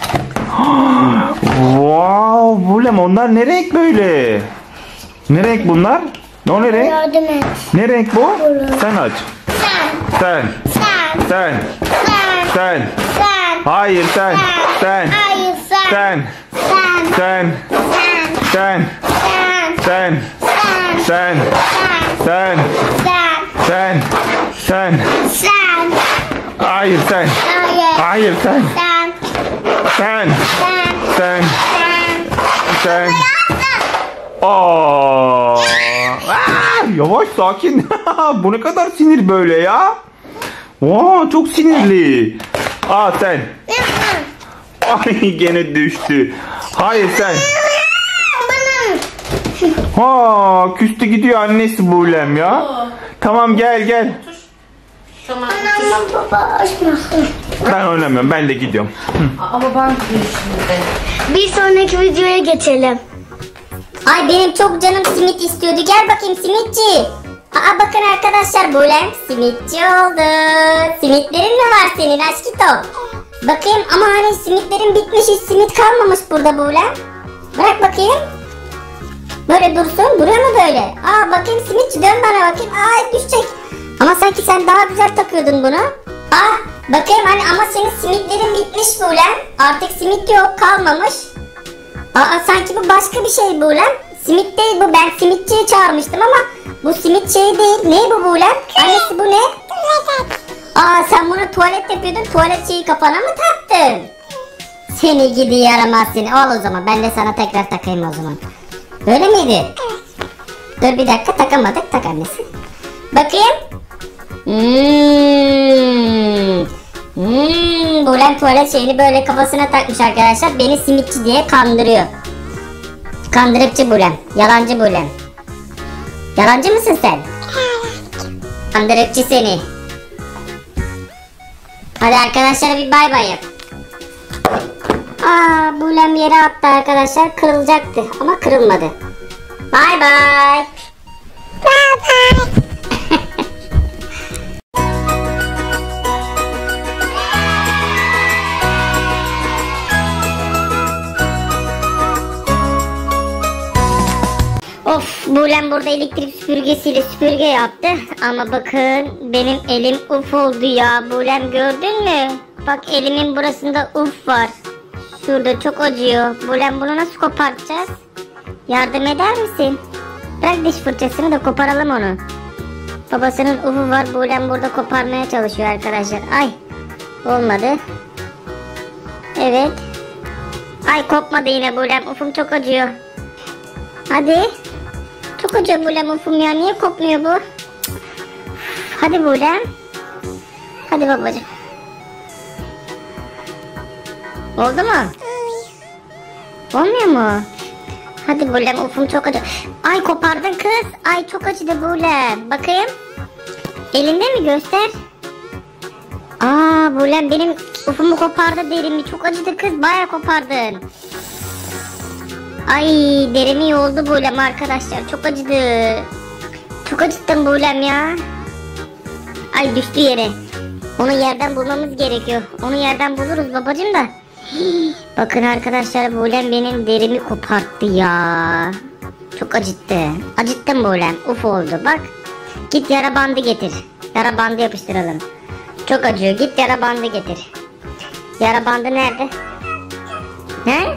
A: Wow Bulem, onlar ne renk böyle? Ne renk bunlar? O ne renk?
B: Yardım et.
A: Ne renk bu? Sen aç.
B: Sen.
A: Sen.
B: Sen.
A: Sen.
B: Sen.
A: Sen.
B: Sen.
A: Hayır sen. Sen.
B: Hayır sen.
A: Sen.
B: Sen.
A: Sen.
B: Sen.
A: Sen.
B: Sen.
A: Sen. Sen.
B: Sen.
A: Sen. Sen.
B: Sen.
A: Hayır sen.
B: Hayır.
A: Hayır sen.
B: Sen.
A: Sen.
B: Sen.
A: Sen. Sen. Aa. Aa, yavaş, sakin. Bu ne kadar sinir böyle ya? Wow, çok sinirli. Aa sen. Ay, gene düştü. Hayır sen. Ha, küstü gidiyor annesi Bulem ya. Tamam, gel gel.
E: Tamam.
B: Anam baba açmasın.
A: Ben oynamıyorum, ben de gidiyorum.
E: Ama ben gidiyor şimdi.
B: Bir sonraki videoya geçelim.
F: Ay benim çok canım simit istiyordu. Gel bakayım simitçi. Aa bakın arkadaşlar, Bulem simitçi oldu. Simitlerin mi var senin aşkito? Bakayım ama hani simitlerin bitmiş, hiç simit kalmamış burada Bulem. Bırak bakayım. Böyle dursun. Duruyor mu böyle? Aa bakayım simitçi, dön bana bakayım. Aa düşecek. Ama sanki sen daha güzel takıyordun bunu. Aa bakayım hani, ama senin simitlerin bitmiş Bulem. Artık simit yok, kalmamış. Aa sanki bu başka bir şey Bulem. Simit değil bu. Ben simitçiyi çağırmıştım ama bu simit şey değil. Ne bu Bulem? Annesi bu ne? Aa sen bunu tuvalet yapıyordun. Tuvalet şeyi kafana mı taktın? Seni gidi yaramaz seni. Al o zaman. Ben de sana tekrar takayım o zaman. Böyle miydi? Dur bir dakika, takamadık. Tak annesi. Bakayım. Hmm. Hmm. Bulem tuvalet şeyini böyle kafasına takmış arkadaşlar. Beni simitçi diye kandırıyor. Kandırıkçı Bulem. Yalancı Bulem. Yalancı mısın sen? Kandırıkçı seni. Hadi arkadaşlar bir bay bay yap. Aa Bulem yere attı arkadaşlar. Kırılacaktı ama kırılmadı. Bay bay. Bay bay. Of, Bulem burada elektrik süpürgesiyle süpürge yaptı. Ama bakın benim elim uf oldu ya. Bulem gördün mü? Bak elimin burasında uf var. Şurada çok acıyor. Bulem bunu nasıl kopartacağız? Yardım eder misin? Bırak diş fırçasını da koparalım onu. Babasının ufu var. Bulem burada koparmaya çalışıyor arkadaşlar. Ay olmadı. Evet. Ay kopmadı yine Bulem. Ufum çok acıyor. Hadi. Çok acıyor Bulem ufum ya. Niye kopmuyor bu? Hadi Bulem. Hadi babacığım. Oldu mu? Olmuyor mu? Hadi Bulem ufum çok acıyor. Ay kopardın kız. Ay çok acıdı Bulem. Bakayım. Elinde mi, göster. Aa Bulem benim ufumu kopardı, derimi. Çok acıdı kız. Bayağı kopardın. Ay derimi yoldu Bulem arkadaşlar. Çok acıdı. Çok acıttın Bulem ya. Ay düştü yere. Onu yerden bulmamız gerekiyor. Onu yerden buluruz babacığım da. Hii, bakın arkadaşlar Bulem benim derimi koparttı ya. Çok acıttı. Acıttım Bulem. Uf oldu bak. Git yara bandı getir. Yara bandı yapıştıralım. Çok acıyor. Git yara bandı getir. Yara bandı nerede? He?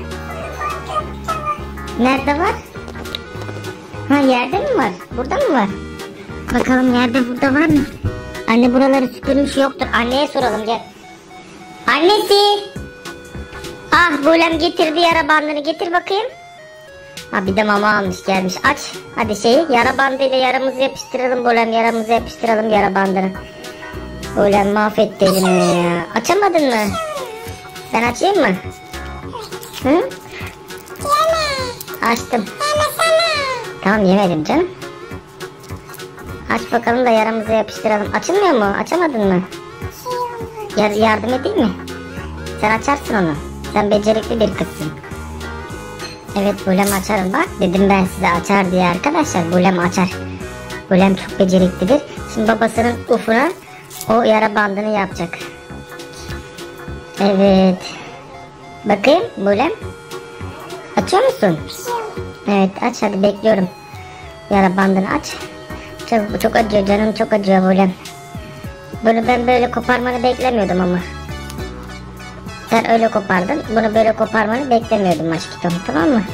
F: Nerede var? Ha yerde mi var? Burada mı var? Bakalım yerde burada var mı? Anne buraları süpürmüş yoktur. Anneye soralım gel. Annesi! Ah Bulem getirdi yara bandını, getir bakayım. Ha bir de mama almış gelmiş. Aç hadi şeyi, yara bandıyla yaramızı yapıştıralım Bulem, yaramızı yapıştıralım yara bandını. Bulem mahvetti elimi ya. Açamadın mı? Ben açayım mı? Hı? Açtım. Tamam yemedim canım. Aç bakalım da yaramızı yapıştıralım. Açılmıyor mu? Açamadın mı? Yar yardım edeyim mi? Sen açarsın onu. Sen becerikli bir kızsın. Evet Bulem açarım bak. Dedim ben size açar diye arkadaşlar. Bulem açar. Bulem çok beceriklidir. Şimdi babasının ufuna o yara bandını yapacak. Evet. Bakayım Bulem. Açıyor musun? Evet aç hadi bekliyorum. Yara bandını aç. Çok, çok acıyor canım, çok acıyor Bulem. Bunu ben böyle koparmanı beklemiyordum ama. Sen öyle kopardın. Bunu böyle koparmanı beklemiyordum aşkım, tamam mı?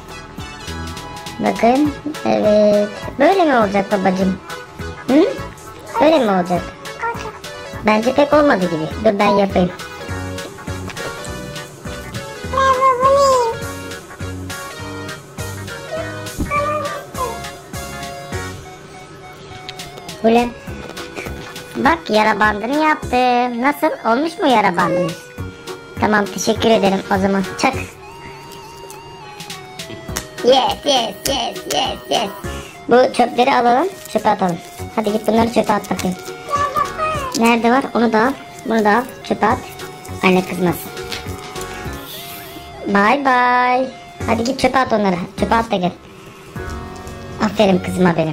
F: Bakın. Evet. Böyle mi olacak babacığım? Hı? Böyle mi olacak? Bence pek olmadı gibi. Dur ben yapayım. Bulem. Bak yara bandını yaptım. Nasıl? Olmuş mu yara bandınız? Tamam teşekkür ederim o zaman. Çak. Yes yes yes yes yes. Bu çöpleri alalım. Çöpe atalım. Hadi git bunları çöpe at bakayım. Nerede var? Onu da al. Bunu da al. Çöpe at. Anne kızmasın. Bye bye. Hadi git çöpe at onları. Çöpe at da gel. Aferin kızıma benim.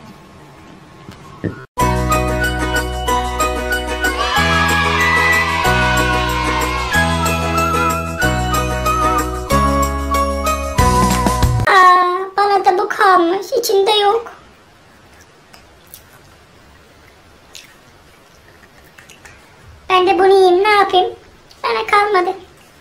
F: Kalmış, içinde yok. Ben de bunu yiyeyim, ne yapayım? Bana kalmadı.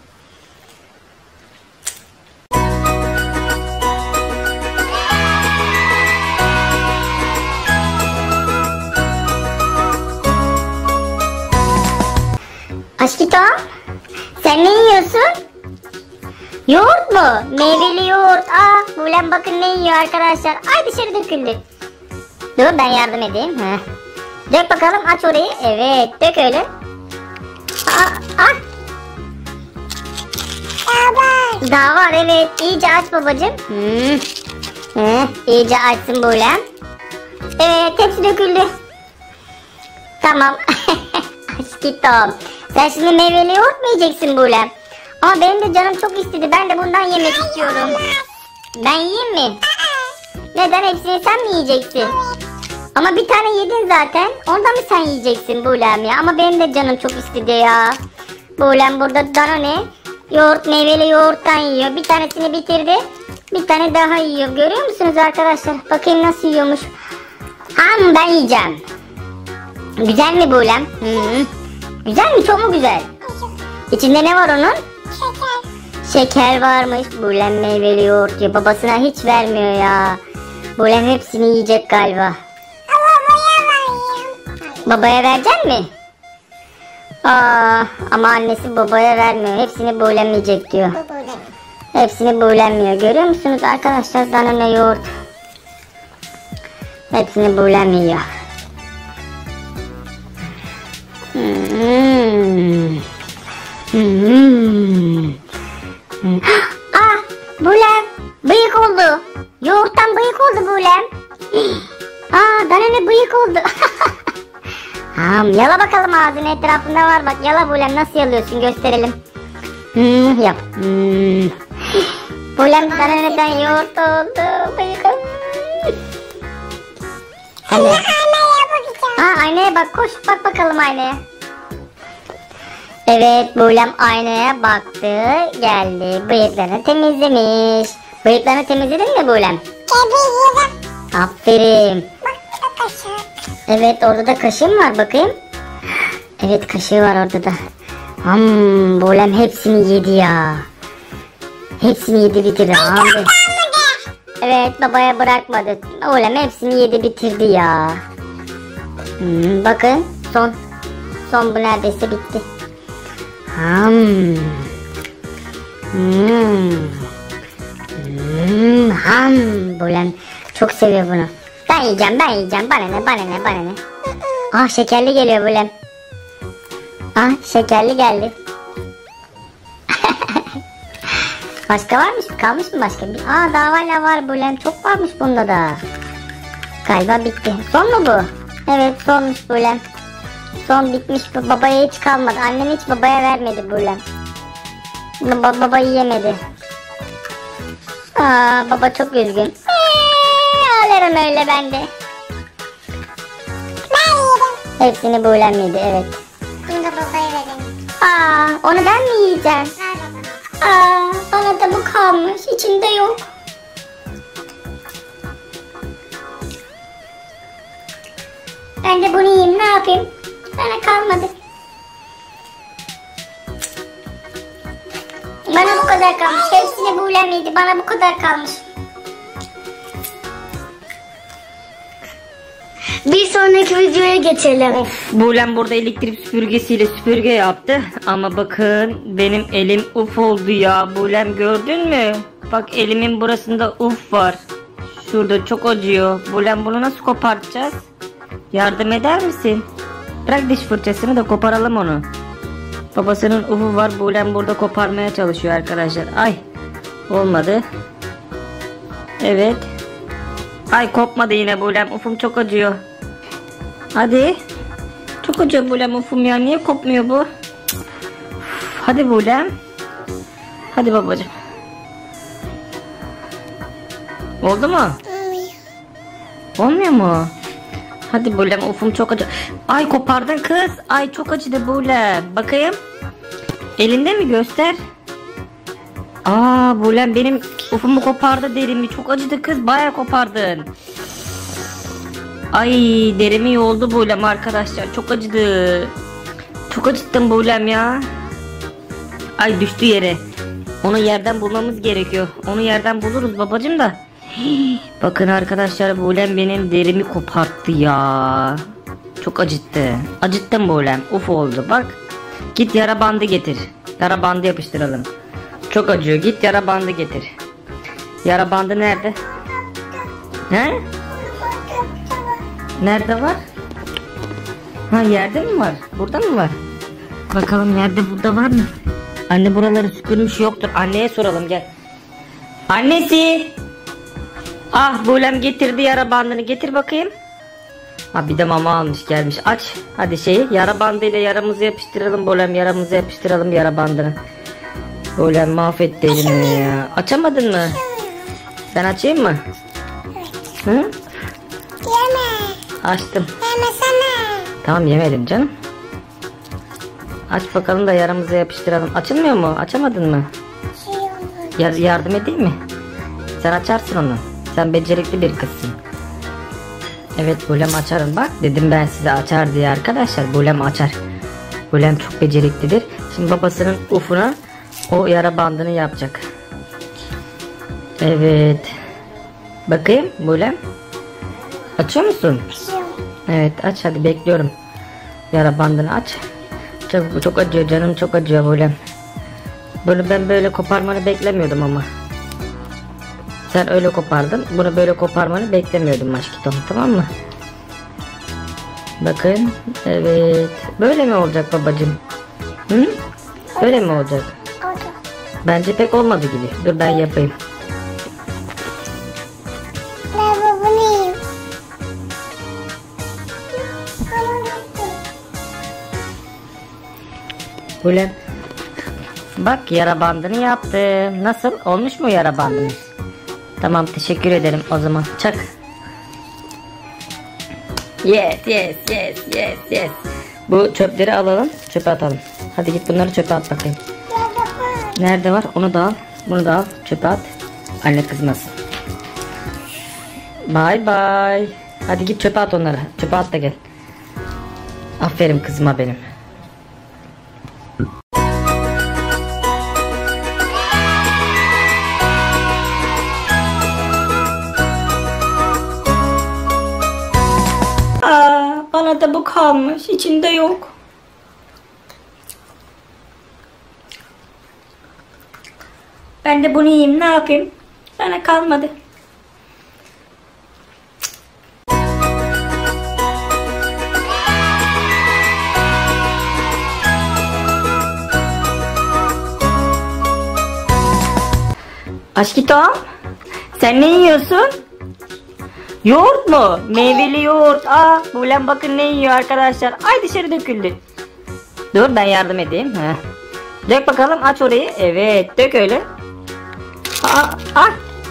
F: Aşkito, sen ne yiyorsun? Yoğurt mu? Meyveli yoğurt. Aa, Bulem bakın ne yiyor arkadaşlar. Ay dışarı döküldü. Dur ben yardım edeyim. Heh. Dök bakalım, aç orayı. Evet dök öyle. Aa, ah. Daha var. Daha var evet. İyice aç babacığım. Hmm. Heh, iyice açsın Bulem. Evet hepsi döküldü. Tamam. Aşkım. Sen şimdi meyveli yoğurt mu yiyeceksin Bulem? Ama benim de canım çok istedi. Ben de bundan yemek istiyorum. Ben yiyeyim mi? Neden? Hepsini sen mi yiyeceksin? Ama bir tane yedin zaten. Ondan mı sen yiyeceksin Bulem ya? Ama benim de canım çok istedi ya. Bulem burada Danone yoğurt, meyveli yoğurttan yiyor. Bir tanesini bitirdi. Bir tane daha yiyor. Görüyor musunuz arkadaşlar? Bakayım nasıl yiyormuş. Ham ben yiyeceğim. Güzel mi Bulem? Hı-hı. Güzel mi? Çok mu güzel? İçinde ne var onun? Şeker. Şeker varmış. Bulem meyveli yoğurt diyor. Babasına hiç vermiyor ya. Bulem hepsini yiyecek galiba. Babaya vereyim. Babaya verecek mi? Aa, ama annesi babaya vermiyor. Hepsini Bulem yiyecek diyor. Hepsini Bulem yiyor. Görüyor musunuz arkadaşlar? Danone yoğurt. Hepsini Bulem yiyor. Hmm. Hmm. Ah, Bulem bıyık oldu. Yoğurttan bıyık oldu Bulem. Aa, Danone bıyık oldu. Ham, yala bakalım ağzının etrafında var bak. Yala Bulem, nasıl yalıyorsun gösterelim. Hmm, yap. Hmm. Bulem Danone'den yoğurt oldu. Bıyık oldu. Hadi. Aynaya bakacağım. Ha, aynaya bak, koş bak bakalım aynaya. Evet Bulem aynaya baktı, geldi, bıyıklarını temizlemiş. Bıyıklarını temizledin mi Bulem? Temizledim. Aferin. Bak burada kaşık. Evet orada da kaşığım var bakayım. Evet kaşığı var orada da. Hmm, Bulem hepsini yedi ya. Hepsini yedi bitirdi. Abi. Evet babaya bırakmadı. Bulem hepsini yedi bitirdi ya. Hmm, bakın son. Son bu neredeyse bitti. Hmm. Hmm. Hmm, ham. Bulem çok seviyor bunu. Ben yiyeceğim, ben yiyeceğim. Bana ne, bana ne, bana ne. Ah, şekerli geliyor Bulem. Ah, şekerli geldi. Başka varmış mı? Kalmış mı başka? Aa, daha hala var Bulem. Çok varmış bunda da. Galiba bitti. Son mu bu? Evet, sonmuş Bulem. Son bitmiş. Babaya hiç kalmadı. Annem hiç babaya vermedi Bulem. Baba, baba yiyemedi. Aa, baba çok üzgün. Eee, ağlarım öyle ben de. Ben yedim. Hepsini Bulem yedi, evet. Bunu da babaya verelim. Aa, onu ben mi yiyeceğim? Aa, bana da bu kalmış. İçinde yok. Ben de bunu yiyeyim, ne yapayım? Bana kalmadı. Bana bu kadar kalmış. Hepsini Bulem yedi. Bana bu kadar kalmış. Bir sonraki videoya geçelim.
E: Of, Bulem burada elektrik süpürgesiyle süpürge yaptı. Ama bakın benim elim uf oldu ya. Bulem gördün mü? Bak elimin burasında uf var. Şurada çok acıyor. Bulem bunu nasıl kopartacağız? Yardım eder misin? Bırak diş fırçasını da koparalım onu. Babasının ufu var. Bulem burada koparmaya çalışıyor arkadaşlar. Ay, olmadı. Evet. Ay, kopmadı yine Bulem. Ufum çok acıyor. Hadi. Çok acıyor Bulem ufum ya. Niye kopmuyor bu? Uf, hadi Bulem. Hadi babacığım. Oldu mu? Olmuyor mu? Hadi Bulem, ufum çok acı. Ay, kopardın kız. Ay, çok acıdı Bulem. Bakayım. Elinde mi, göster. Aa, Bulem benim ufumu kopardı, derimi. Çok acıdı kız. Bayağı kopardın. Ay, derimi yoldu Bulem arkadaşlar. Çok acıdı. Çok acıttım Bulem ya. Ay, düştü yere. Onu yerden bulmamız gerekiyor. Onu yerden buluruz babacığım da. Hii, bakın arkadaşlar, Bulem benim derimi koparttı ya. Çok acıttı. Acıttım Bulem. Uf oldu bak. Git yara bandı getir. Yara bandı yapıştıralım. Çok acıyor. Git yara bandı getir. Yara bandı nerede? He? Nerede var? Ha, yerde mi var? Burada mı var? Bakalım yerde, burada var mı? Anne buraları süpürmüş, yoktur. Anneye soralım, gel. Annesi. Ah, Bulem getirdi yara bandını, getir bakayım. Ha, bir de mama almış gelmiş. Aç hadi şeyi, yara bandıyla yaramızı yapıştıralım Bulem, yaramızı yapıştıralım yara bandını. Bulem mahvetti elimi ya. Açamadın mı? Ben açayım mı? Hı?
B: Yeme.
E: Açtım.
B: Yemesene.
E: Tamam, yemedim canım. Aç bakalım da yaramızı yapıştıralım. Açılmıyor mu? Açamadın mı?
B: Şey olur.
E: Yar yardım edeyim mi? Sen açarsın onu. Sen becerikli bir kızsın. Evet, Bulem açarım bak. Dedim ben size açar diye arkadaşlar. Bulem açar. Bulem çok beceriklidir. Şimdi babasının ufuna o yara bandını yapacak. Evet. Bakayım Bulem. Açıyor musun? Evet, aç hadi, bekliyorum. Yara bandını aç. Çok, çok acıyor canım, çok acıyor Bulem. Bunu ben böyle koparmanı beklemiyordum ama. Sen öyle kopardın. Bunu böyle koparmanı beklemiyordum aşkım, tamam mı? Bakın. Evet. Böyle mi olacak babacığım? Hı? Böyle mi olacak?
B: Oldu.
E: Bence pek olmadı gibi. Dur ben yapayım.
B: Ben bunu yiyeyim.
E: Bulem. Bak, yara bandını yaptım. Nasıl? Olmuş mu yara bandımız? Tamam, teşekkür ederim o zaman. Çak. Yes yes yes yes yes. Bu çöpleri alalım. Çöpe atalım. Hadi git bunları çöpe at bakayım. Nerede var? Onu da al. Bunu da al. Çöpe at. Anne kızmasın. Bye bye. Hadi git çöpe at onları. Çöpe at da gel. Aferin kızıma benim. Aa, bana da bu kalmış. İçinde yok. Ben de bunu yiyeyim, ne yapayım? Bana kalmadı. Aşkitom, sen ne yiyorsun? Yoğurt mu? Meyveli yoğurt. Aa, Buğlem bakın ne yiyor arkadaşlar. Ay dışarı döküldü. Dur ben yardım edeyim. Heh. Dök bakalım, aç orayı. Evet, dök öyle. Aa, ah.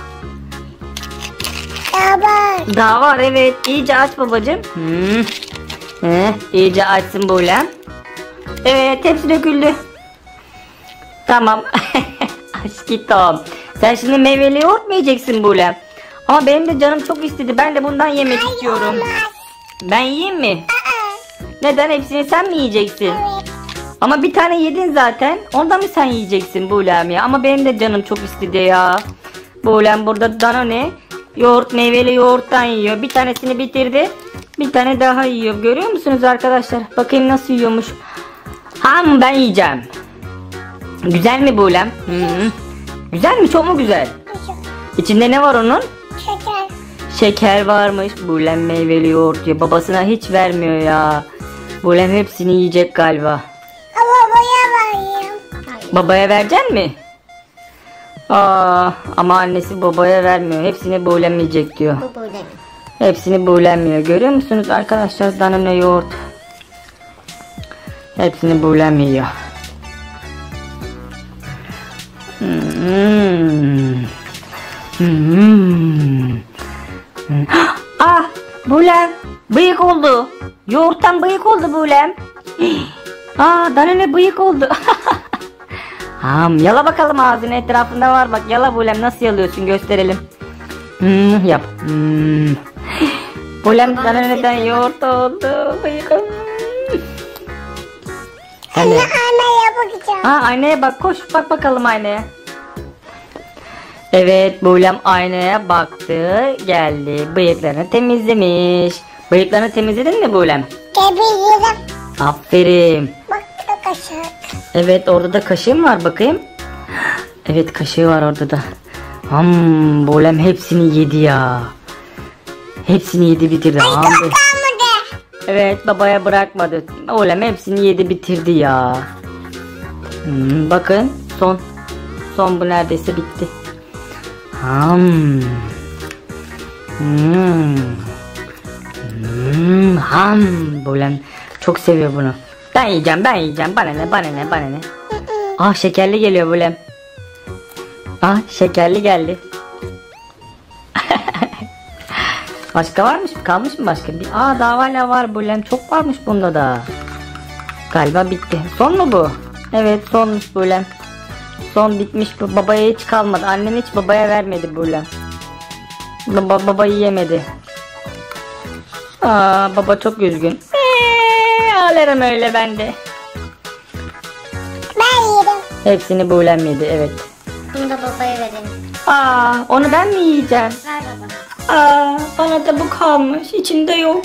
B: Daha var.
E: Daha var, evet. İyice aç babacığım. Hmm. Heh, iyice açsın Buğlem. Evet, hepsi döküldü. Tamam. Aşkitom. Sen şimdi meyveli yoğurt mu yiyeceksin Buğlem? Ama benim de canım çok istedi. Ben de bundan yemek
B: Hayır,
E: istiyorum.
B: olmaz.
E: Ben yiyeyim mi?
B: Aa,
E: Neden? Hepsini sen mi yiyeceksin?
B: evet.
E: Ama bir tane yedin zaten. Ondan mı sen yiyeceksin Buğlem ya? Ama benim de canım çok istedi ya. Buğlem burada Danone yoğurt, meyveli yoğurttan yiyor. Bir tanesini bitirdi. Bir tane daha yiyor. Görüyor musunuz arkadaşlar? Bakayım nasıl yiyormuş. Ham, ben yiyeceğim. Güzel mi Buğlem? Hı -hı. Güzel mi? Çok mu güzel? İçinde ne var onun?
B: Şeker.
E: Şeker varmış. Buğlem meyveli yoğurt diyor. Babasına hiç vermiyor ya. Buğlem hepsini yiyecek galiba.
B: Ama boya vereyim.
E: Babaya verecek mi? Aa, ama annesi babaya vermiyor. Hepsini Buğlem yiyecek diyor.
F: Bu Buğlem.
E: Hepsini Buğlem yiyor. Görüyor musunuz arkadaşlar? Danone yoğurt. Hepsini Buğlem yiyor. Hmm. Hmm. Ah, Buğlem bıyık oldu. Yoğurttan bıyık oldu Buğlem. Aa, Danone bıyık oldu. Ham, yala bakalım, ağzının etrafında var bak. Yala Buğlem, nasıl yalıyorsun gösterelim. Hmm, yap. Hmm. Buğlem Danone'den yoğurt oldu. Bıyık oldu.
B: Anne anneye bakacağım.
E: Aa, aynaya bak, koş bak bakalım aynaya. Evet, Buğlem aynaya baktı, geldi, bıyıklarını temizlemiş. Bıyıklarını temizledin mi Buğlem?
B: Gebeyirim.
E: Aferin.
B: Bak da kaşık.
E: Evet, orada da kaşığım var, bakayım. Evet, kaşığı var orada da. Hmm, Buğlem hepsini yedi ya. Hepsini yedi bitirdi. Ham.
B: Kalmadı.
E: Evet, babaya bırakmadı. Buğlem hepsini yedi bitirdi ya. Hmm, bakın son. Son bu neredeyse bitti. Ham. Hmm. Hmm, ham. Buğlem çok seviyor bunu. Ben yiyeceğim, ben yiyeceğim. Bana ne, bana ne, bana ne. Ah, şekerli geliyor Buğlem. Ah, şekerli geldi. Başka varmış mı? Kalmış mı başka? Bir, aa, daha hala var Buğlem. Çok varmış bunda da. Galiba bitti. Son mu bu? Evet, sonmuş Buğlem. Son bitmiş bu. Babaya hiç kalmadı. Annem hiç babaya vermedi Buğlem. Baba, baba yiyemedi. Aa, baba çok üzgün. Eee, ağlarım öyle ben de.
B: Ben yedim.
E: Hepsini Buğlem yedi, evet.
F: Bunu da babaya verelim.
E: Aa, onu ben mi yiyeceğim?
F: Ver babana.
E: Aa, bana da bu kalmış. İçinde yok.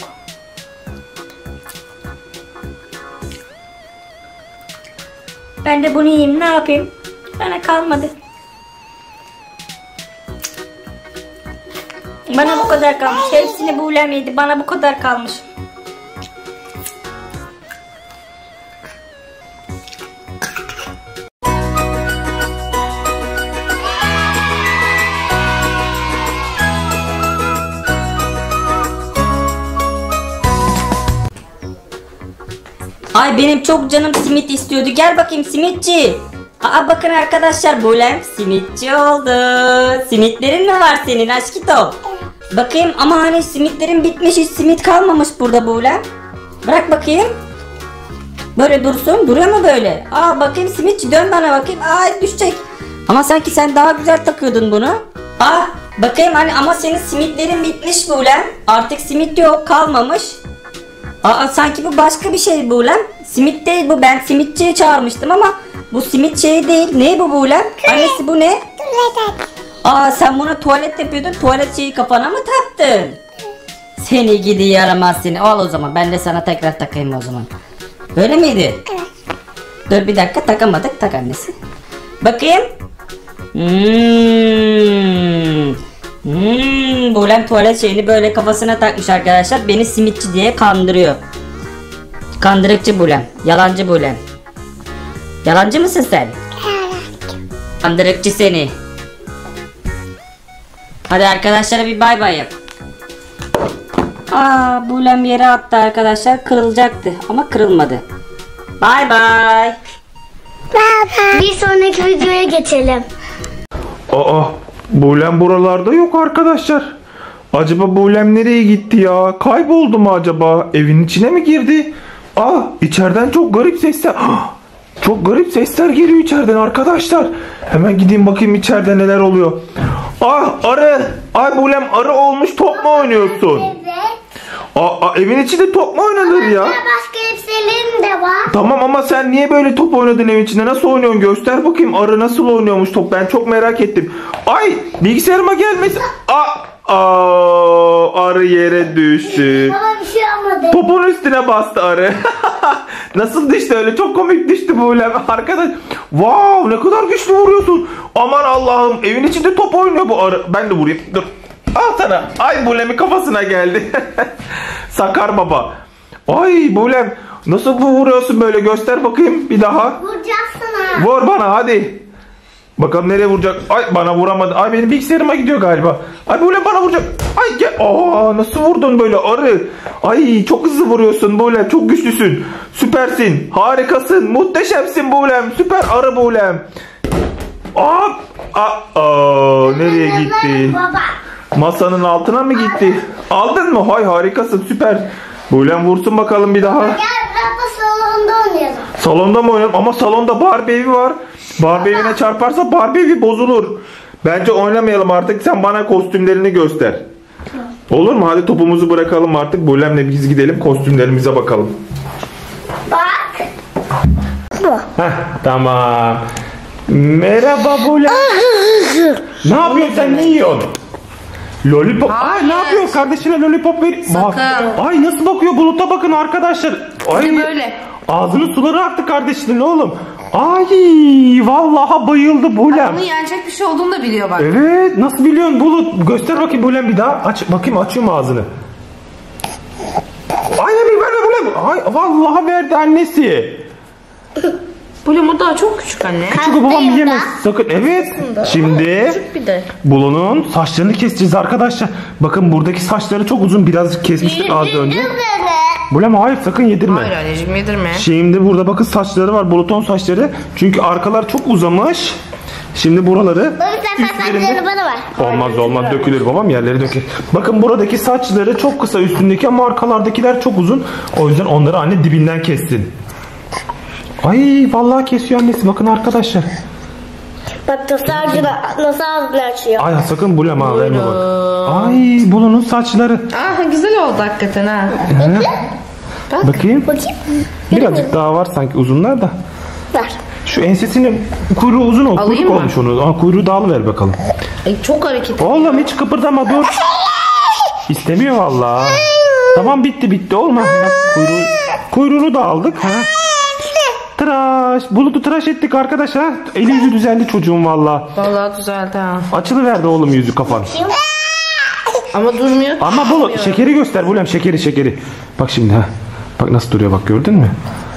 E: Ben de bunu yiyeyim, ne yapayım? Bana kalmadı. Bana bu kadar kalmış. Hepsini Buğlem yedi. Bana bu kadar kalmış. Ay, benim çok canım simit istiyordu. Gel bakayım simitçi. Aa, bakın arkadaşlar, Buğlem simitçi oldu. Simitlerin mi var senin aşkito? Bakayım, ama hani simitlerin bitmiş, hiç simit kalmamış burada Buğlem. Bırak bakayım. Böyle dursun. Duruyor mu böyle? Aa, bakayım simitçi, dön bana bakayım. Ay, düşecek. Ama sanki sen daha güzel takıyordun bunu. Aa, bakayım hani, ama senin simitlerin bitmiş Buğlem. Artık simit yok, kalmamış. Aa, sanki bu başka bir şey Buğlem. Simit değil bu. Ben simitçiyi çağırmıştım ama bu simit şey değil. Ne bu Buğlem? Annesi bu ne?
B: Tuvalet.
E: Aa, sen buna tuvalet yapıyordun. Tuvalet şeyi kafana mı taktın? Seni gidi yaramaz seni. Al o zaman. Ben de sana tekrar takayım o zaman. Öyle miydi?
B: Evet.
E: Dur bir dakika, takamadık. Tak annesi. Bakayım. Hmm. Hmm. Bulem tuvalet şeyini böyle kafasına takmış arkadaşlar. Beni simitçi diye kandırıyor. Kandırıkçı Bulem. Yalancı Bulem. Yalancı mısın sen? Kandırıkçı seni. Hadi arkadaşlara bir bay bay yap. Aa, Bulem yere attı arkadaşlar. Kırılacaktı ama kırılmadı. Bay bay.
B: Bir sonraki videoya geçelim.
A: Aa, Bulem buralarda yok arkadaşlar. Acaba Bulem nereye gitti ya? Kayboldu mu acaba? Evin içine mi girdi? Aa, içeriden çok garip sesler. Çok garip sesler geliyor içeriden arkadaşlar. Hemen gideyim bakayım içeride neler oluyor. Ah, arı. Ay Bulem, arı olmuş top mu oynuyorsun?
B: Evet.
A: Aa, evin içinde top mu oynanır ya?
B: Başka elbiselerim de var.
A: Tamam ama sen niye böyle top oynadın evin içinde? Nasıl oynuyorsun? Göster bakayım, arı nasıl oynuyormuş top. Ben çok merak ettim. Ay, bilgisayarıma gelmesin. Aa, aa, arı yere düştü.
B: Ama bir şey olmadı.
A: Topun üstüne bastı arı. Nasıl düştü öyle? Çok komik düştü böyle arkadaş. Wow, ne kadar güçlü vuruyorsun. Aman Allah'ım, evin içinde top oynuyor bu arı. Ben de vurayım. Dur. Al sana. Ay, Bulem'in kafasına geldi. Sakar baba. Ay Bulem, nasıl bu vuruyorsun böyle? Göster bakayım bir daha.
B: Vuracaksın ha.
A: Vur bana hadi. Bakalım nereye vuracak? Ay, bana vuramadı. Ay, benim bilgisayarıma gidiyor galiba. Ay, Bulem bana vuracak. Ay gel. Aa, nasıl vurdun böyle arı? Ay, çok hızlı vuruyorsun Bulem. Çok güçlüsün. Süpersin. Harikasın. Muhteşemsin Bulem. Süper arı Bulem. Aa, aa, aa, nereye gitti?
B: Baba.
A: Masanın altına mı gitti? Aldın mı? Hay, harikasın, süper. Bulem vursun bakalım bir daha.
B: Gel biraz da salonda oynayalım.
A: Salonda mı oynayalım? Ama salonda Barbie evi var. Barbie evine çarparsa Barbie evi bozulur. Bence oynamayalım artık. Sen bana kostümlerini göster. Olur mu? Hadi topumuzu bırakalım artık. Bulem'le biz gidelim kostümlerimize bakalım.
B: Bak.
A: Heh, tamam. Merhaba Bulem. Ne yapıyorsun sen? Ne yiyorsun? Lollipop. Ay, ne yapıyor? Kardeşine lollipop ver. Bak. Ay, nasıl bakıyor buluta, bakın arkadaşlar. Ay,
D: böyle.
A: Ağzının suları aktı kardeşinin oğlum. Ay, vallahi bayıldı Bulem.
D: Bunun yenecek bir şey olduğunu da biliyor bak.
A: Evet, nasıl biliyorsun Bulut? Göster bakayım Bulem bir daha. Aç bakayım, açıyorum ağzını. Ay, bir verme Bulem. Ay, vallahi verdi annesi.
D: Bulem o daha çok küçük anne.
A: Çünkü babam yiyemez. Sakın. Evet. Şimdi
D: Bir de.
A: Bulun'un saçlarını keseceğiz arkadaşlar. Bakın buradaki saçları çok uzun. Biraz kesmiştik az önce. Bulem, hayır, sakın yedirme.
D: Hayır anneciğim yedirme.
A: Şimdi burada bakın saçları var. Buluton saçları. Çünkü arkalar çok uzamış. Şimdi buraları
B: Baba sen saçlarını bana ver.
A: olmaz olmaz dökülür babam, yerleri dökülür. Bakın buradaki saçları çok kısa üstündeki ama arkalardakiler çok uzun. O yüzden onları anne dibinden kessin. Ay, vallahi kesiyor annesi, bakın arkadaşlar.
B: Bak nasıl ağzını, nasıl ağzını açıyor.
A: Ay, sakın Bulem ha, verme bak. Ay, Bulun'un saçları.
D: Aa, güzel oldu hakikaten ha.
A: He. Bakayım. Birazcık daha var sanki uzunlar da.
B: Ver.
A: Şu ensesinin kuyruğu uzun ol.
D: Alayım
A: Kuyruk
D: mı?
A: olmuş onu. Aa, kuyruğu da alıver bakalım.
D: Ay, çok hareket.
A: Oğlum hiç kıpırdama, dur. İstemiyor vallahi. Tamam, bitti bitti, olmaz. Bak, kuyruğu, kuyruğunu da aldık. Ha. Tıraş. Bulutu tıraş ettik arkadaşlar. Eli yüzü düzeldi çocuğum vallahi.
D: Vallahi düzeldi ha.
A: Açılıverdi oğlum yüzü, kafan.
D: Ama durmuyor.
A: Ama Bulut, şekeri göster Bulem, şekeri şekeri. Bak şimdi ha. Bak nasıl duruyor, bak gördün mü?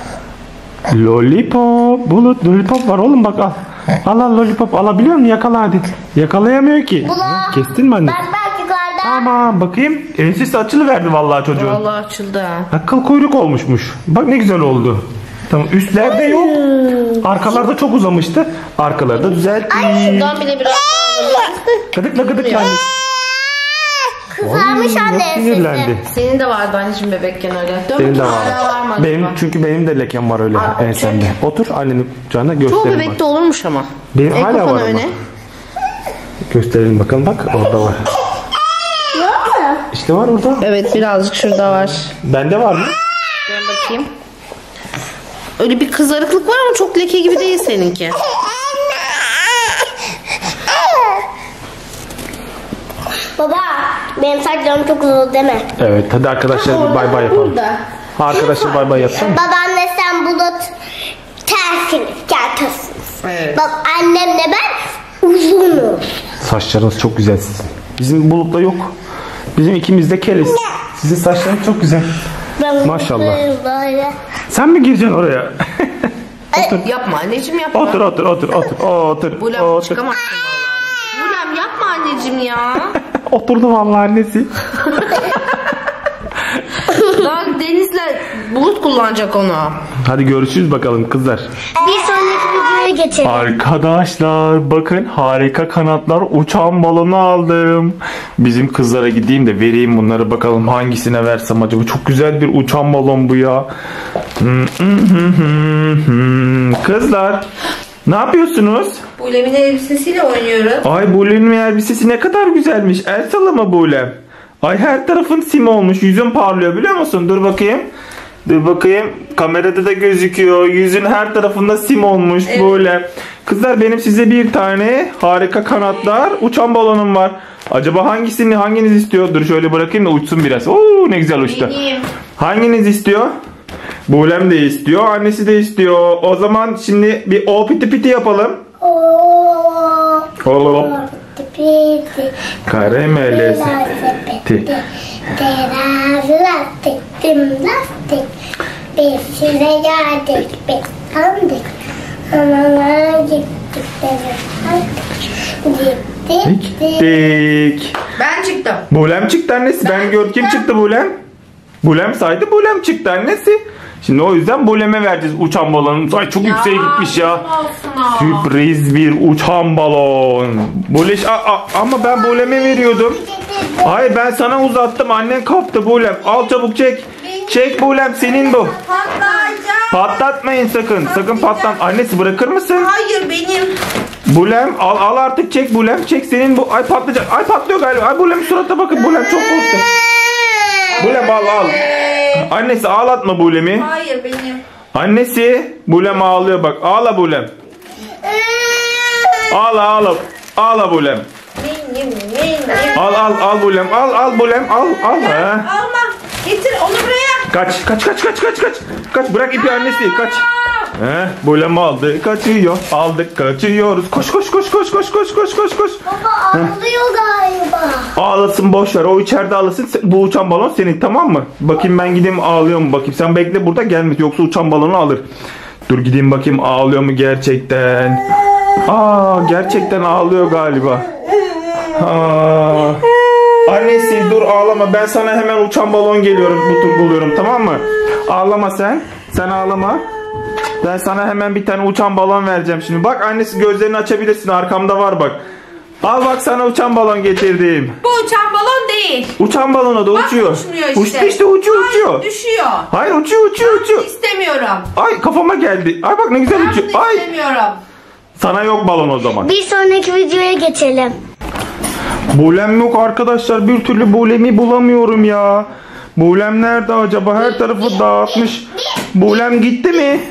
A: Lollipop. Bulut, lollipop var oğlum, bak al. Al al, lollipop alabiliyor musun? Yakala hadi. Yakalayamıyor ki.
B: Bulut.
A: Kestin mi anne?
B: Bak bak yukarıda.
A: Tamam, bakayım. Ensesi açılıverdi vallahi çocuğun.
D: Vallahi açıldı ha.
A: Ha, kıl kuyruk olmuşmuş. Bak ne güzel oldu. Tamam, üstlerde yok. Arkalarda çok uzamıştı. Arkaları da düzelttik.
D: Şuradan bile biraz
A: Gıdıkla gıdıkla anne.
B: Kızarmış
A: Ay,
B: anne
A: çok sinirlendi.
D: Senin de vardı anneciğim bebekken öyle. Dön
A: Senin de
D: bakayım,
A: var.
D: hala var mı acaba?
A: Benim, çünkü benim de lekem var öyle ensemde. Otur annenin canına
D: Çoğu
A: gösterelim.
D: bebekte
A: bak.
D: olurmuş ama.
A: Benim
D: El
A: hala var
D: kafanı
A: ama.
D: öne.
A: Gösterelim bakalım, bak orada var. İşte var orada.
D: Evet, birazcık şurada var.
A: Bende var mı?
D: Dön bakayım. Öyle bir kızarıklık var ama çok leke gibi değil seninki.
B: Baba benim saçlarım çok uzun deme.
A: Evet, hadi arkadaşlar bir bay bay yapalım.
D: Burada.
A: Arkadaşlar bay bay yapsana.
B: Babaanne sen Bulut tersiniz. Gel tersiniz.
D: Evet.
B: Bak annemle ben Uzunum.
A: Saçlarınız çok güzel sizin. Bizim Bulut'ta yok. Bizim ikimiz de keliz. Sizin saçlarınız çok güzel.
B: Ben
A: Maşallah.
B: Böyle.
A: Sen mi gireceksin oraya?
D: Yapma anneciğim yapma.
A: Otur otur otur otur. Otur.
D: Bulem
A: otur.
D: çıkamazsın vallahi. Bulem yapma anneciğim ya.
A: Oturdu vallahi annesi.
D: Lan Deniz'le Bulut kullanacak onu.
A: Hadi görüşürüz bakalım kızlar.
B: Bir sonraki videoya geçelim.
A: Arkadaşlar bakın harika kanatlar uçan balonu aldım. Bizim kızlara gideyim de vereyim bunları bakalım hangisine versem acaba. Çok güzel bir uçan balon bu ya. Kızlar ne yapıyorsunuz?
D: Bulem'in elbisesiyle oynuyoruz.
A: Ay Bulem'in elbisesi ne kadar güzelmiş. El sallama Bulem. Ay her tarafın sim olmuş. Yüzün parlıyor biliyor musun? Dur bakayım. Dur bakayım. Kamerada da gözüküyor. Yüzün her tarafında sim olmuş
D: Evet.
A: böyle. Kızlar benim size bir tane harika kanatlar uçan balonum var. Acaba hangisini hanginiz istiyor? Dur şöyle bırakayım da uçsun biraz. Oo ne güzel uçtu.
D: Benim.
A: Hanginiz istiyor? Bulem de istiyor. Annesi de istiyor. O zaman şimdi bir o piti piti yapalım.
B: Oo.
A: Hop.
B: Piti.
A: Karamele
B: Sepeti. Terazi lastik. Tim lastik. Biz size geldik. Biz kandık. Analara gittik. Gittik. Gittik.
A: Gittik.
D: Ben çıktım.
A: Bulem çıktı annesi. Ben gör kim çıktı Bulem? Bulem saydı Bulem çıktı annesi. Şimdi o yüzden Bulem'e vereceğiz uçan balonu. Ay çok yükseğe gitmiş ya. Sürpriz bir uçan balon. Buleş a, a, ama ben Bulem'e veriyordum. Ay ben sana uzattım. Annen kaptı Bulem. Al çabuk çek. Çek Bulem senin bu.
D: Patlayacak.
A: Patlatmayın sakın. Sakın patlat. Annesi bırakır mısın?
D: Hayır benim.
A: Bulem al al artık çek Bulem. Çek senin bu. Ay patlayacak. Ay patlıyor galiba. Ay Bulem'in suratına bakın. Bulem çok korktu. Bulem al al. Annesi ağlatma Bulem'i.
D: Hayır benim.
A: Annesi Bulem ağlıyor bak. Ağla Bulem. Ağla ağla. Ağla Bulem.
D: Benim benim.
A: Al al al Bulem. Al al Bulem. Al al. He.
D: Alma. Getir onu buraya.
A: Kaç kaç kaç kaç kaç kaç. Kaç bırak ipi annesi kaç. He, Bulem aldı kaçıyor. Aldık kaçıyoruz. Koş koş koş koş koş koş koş koş koş.
B: Baba ağlıyor galiba.
A: Ağlasın boş ver. O içeride ağlasın. Bu uçan balon senin tamam mı? Bakayım ben gideyim ağlıyor mu bakayım. Sen bekle burada gelme. Yoksa uçan balonu alır. Dur gideyim bakayım ağlıyor mu gerçekten. Aa gerçekten ağlıyor galiba. Aa. Annesi dur ağlama. Ben sana hemen uçan balon geliyorum. Bu tur buluyorum tamam mı? Ağlama sen. Sen ağlama. Ben sana hemen bir tane uçan balon vereceğim şimdi. Bak annesi gözlerini açabilirsin. Arkamda var bak. Al bak sana uçan balon getirdim.
D: Bu uçan balon değil.
A: Uçan balona da
D: Bak
A: uçuyor.
D: uçmuyor işte.
A: Uçtu işte uçuyor
D: Hayır,
A: uçuyor.
D: düşüyor.
A: Hayır uçuyor uçuyor uçuyor.
D: İstemiyorum.
A: Ay kafama geldi. Ay bak ne güzel
D: Ben
A: uçuyor.
D: bunu
A: Ay
D: istemiyorum.
A: sana yok balon o zaman.
B: Bir sonraki videoya geçelim.
A: Bulem yok arkadaşlar. Bir türlü Bulem'i bulamıyorum ya. Bulem nerede acaba? Her tarafı dağıtmış. Bulem gitti mi?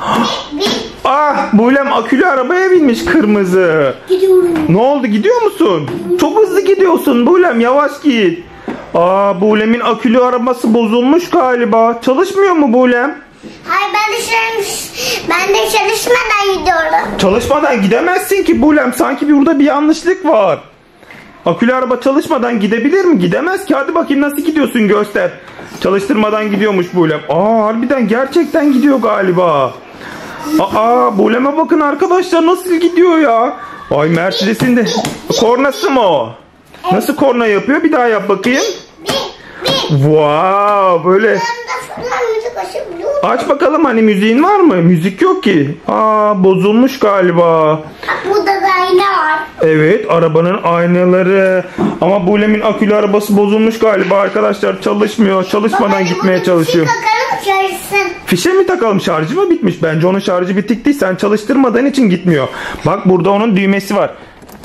A: Ah Bulem akülü arabaya binmiş kırmızı.
B: Gidiyorum.
A: Ne oldu gidiyor musun? Çok hızlı gidiyorsun Bulem yavaş git. Aa Bulem'in akülü arabası bozulmuş galiba. Çalışmıyor mu Bulem?
B: Hayır ben de çalış, ben de çalışmadan gidiyorum.
A: Çalışmadan gidemezsin ki Bulem. Sanki bir burada bir yanlışlık var. Akülü araba çalışmadan gidebilir mi? Gidemez ki. Hadi bakayım nasıl gidiyorsun göster. Çalıştırmadan gidiyormuş Bulem. Aa harbiden gerçekten gidiyor galiba. Aa Bulem'e bakın arkadaşlar nasıl gidiyor ya. Ay Mercedes'in de kornası mı o? Nasıl korna yapıyor? Bir daha yap bakayım. Wow böyle. Aç bakalım hani müziğin var mı? Müzik yok ki. Aa bozulmuş galiba.
B: Burada da ayna var.
A: Evet arabanın aynaları. Ama Bulem'in akülü arabası bozulmuş galiba arkadaşlar. Çalışmıyor. Çalışmadan gitmeye çalışıyor.
B: Bakalım çalışsın.
A: Fişe mi takalım şarjı mı bitmiş? Bence onun şarjı bitik değil. Sen çalıştırmadığın için gitmiyor. Bak burada onun düğmesi var.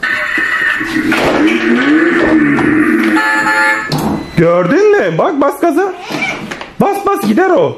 A: Gördün mü? Bak bas gaza. Bas bas gider o.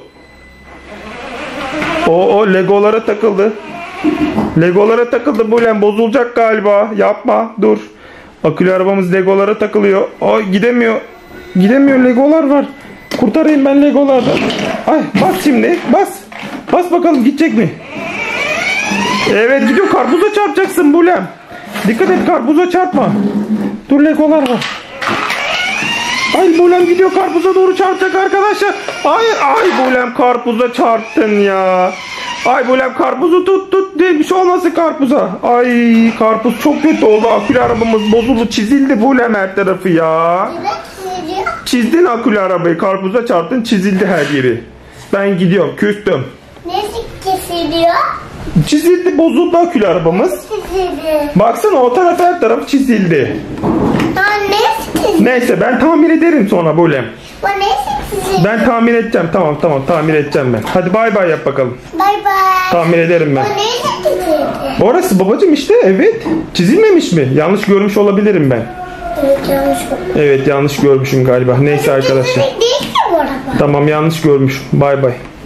A: O o legolara takıldı. Legolara takıldı Bulem. Bozulacak galiba. Yapma. Dur. Akülü arabamız legolara takılıyor. Ay gidemiyor. Gidemiyor. Legolar var. Kurtarayım ben legolardan. Ay bas şimdi. Bas. Bas bakalım gidecek mi? Evet gidiyor. Karpuza çarpacaksın Bulem. Dikkat et karpuza çarpma. Dur legolar var. Ay Bulem gidiyor karpuza doğru çarpacak arkadaşlar. Ay ay Bulem karpuza çarptın ya. Ay Bulem karpuzu tut tut diye bir şey olmasın karpuza. Ay karpuz çok kötü oldu. Akülü arabamız bozuldu, çizildi Bulem her tarafı ya. Çizdin akülü arabayı, karpuza çarptın, çizildi her yeri. Ben gidiyorum, küstüm.
B: Nasıl kesiliyor?
A: Çizildi, bozuldu akülü arabamız.
B: Kesildi.
A: Baksana o taraf her taraf çizildi.
B: Nasıl kesildi?
A: Neyse ben tamir ederim sonra Bulem.
B: Bu nasıl kesildi?
A: Ben tamir edeceğim, tamam tamam tamir edeceğim ben. Hadi bay bay yap bakalım.
B: Bay bay.
A: Tamir ederim ben.
B: Bu nasıl kesildi?
A: Orası babacım işte, evet. Çizilmemiş mi? Yanlış görmüş olabilirim ben.
B: Evet yanlış oldu.
A: Evet yanlış görmüşüm galiba. Neyse arkadaşlar.
B: Değil mi bu araba?
A: Tamam yanlış görmüş. Bay bay.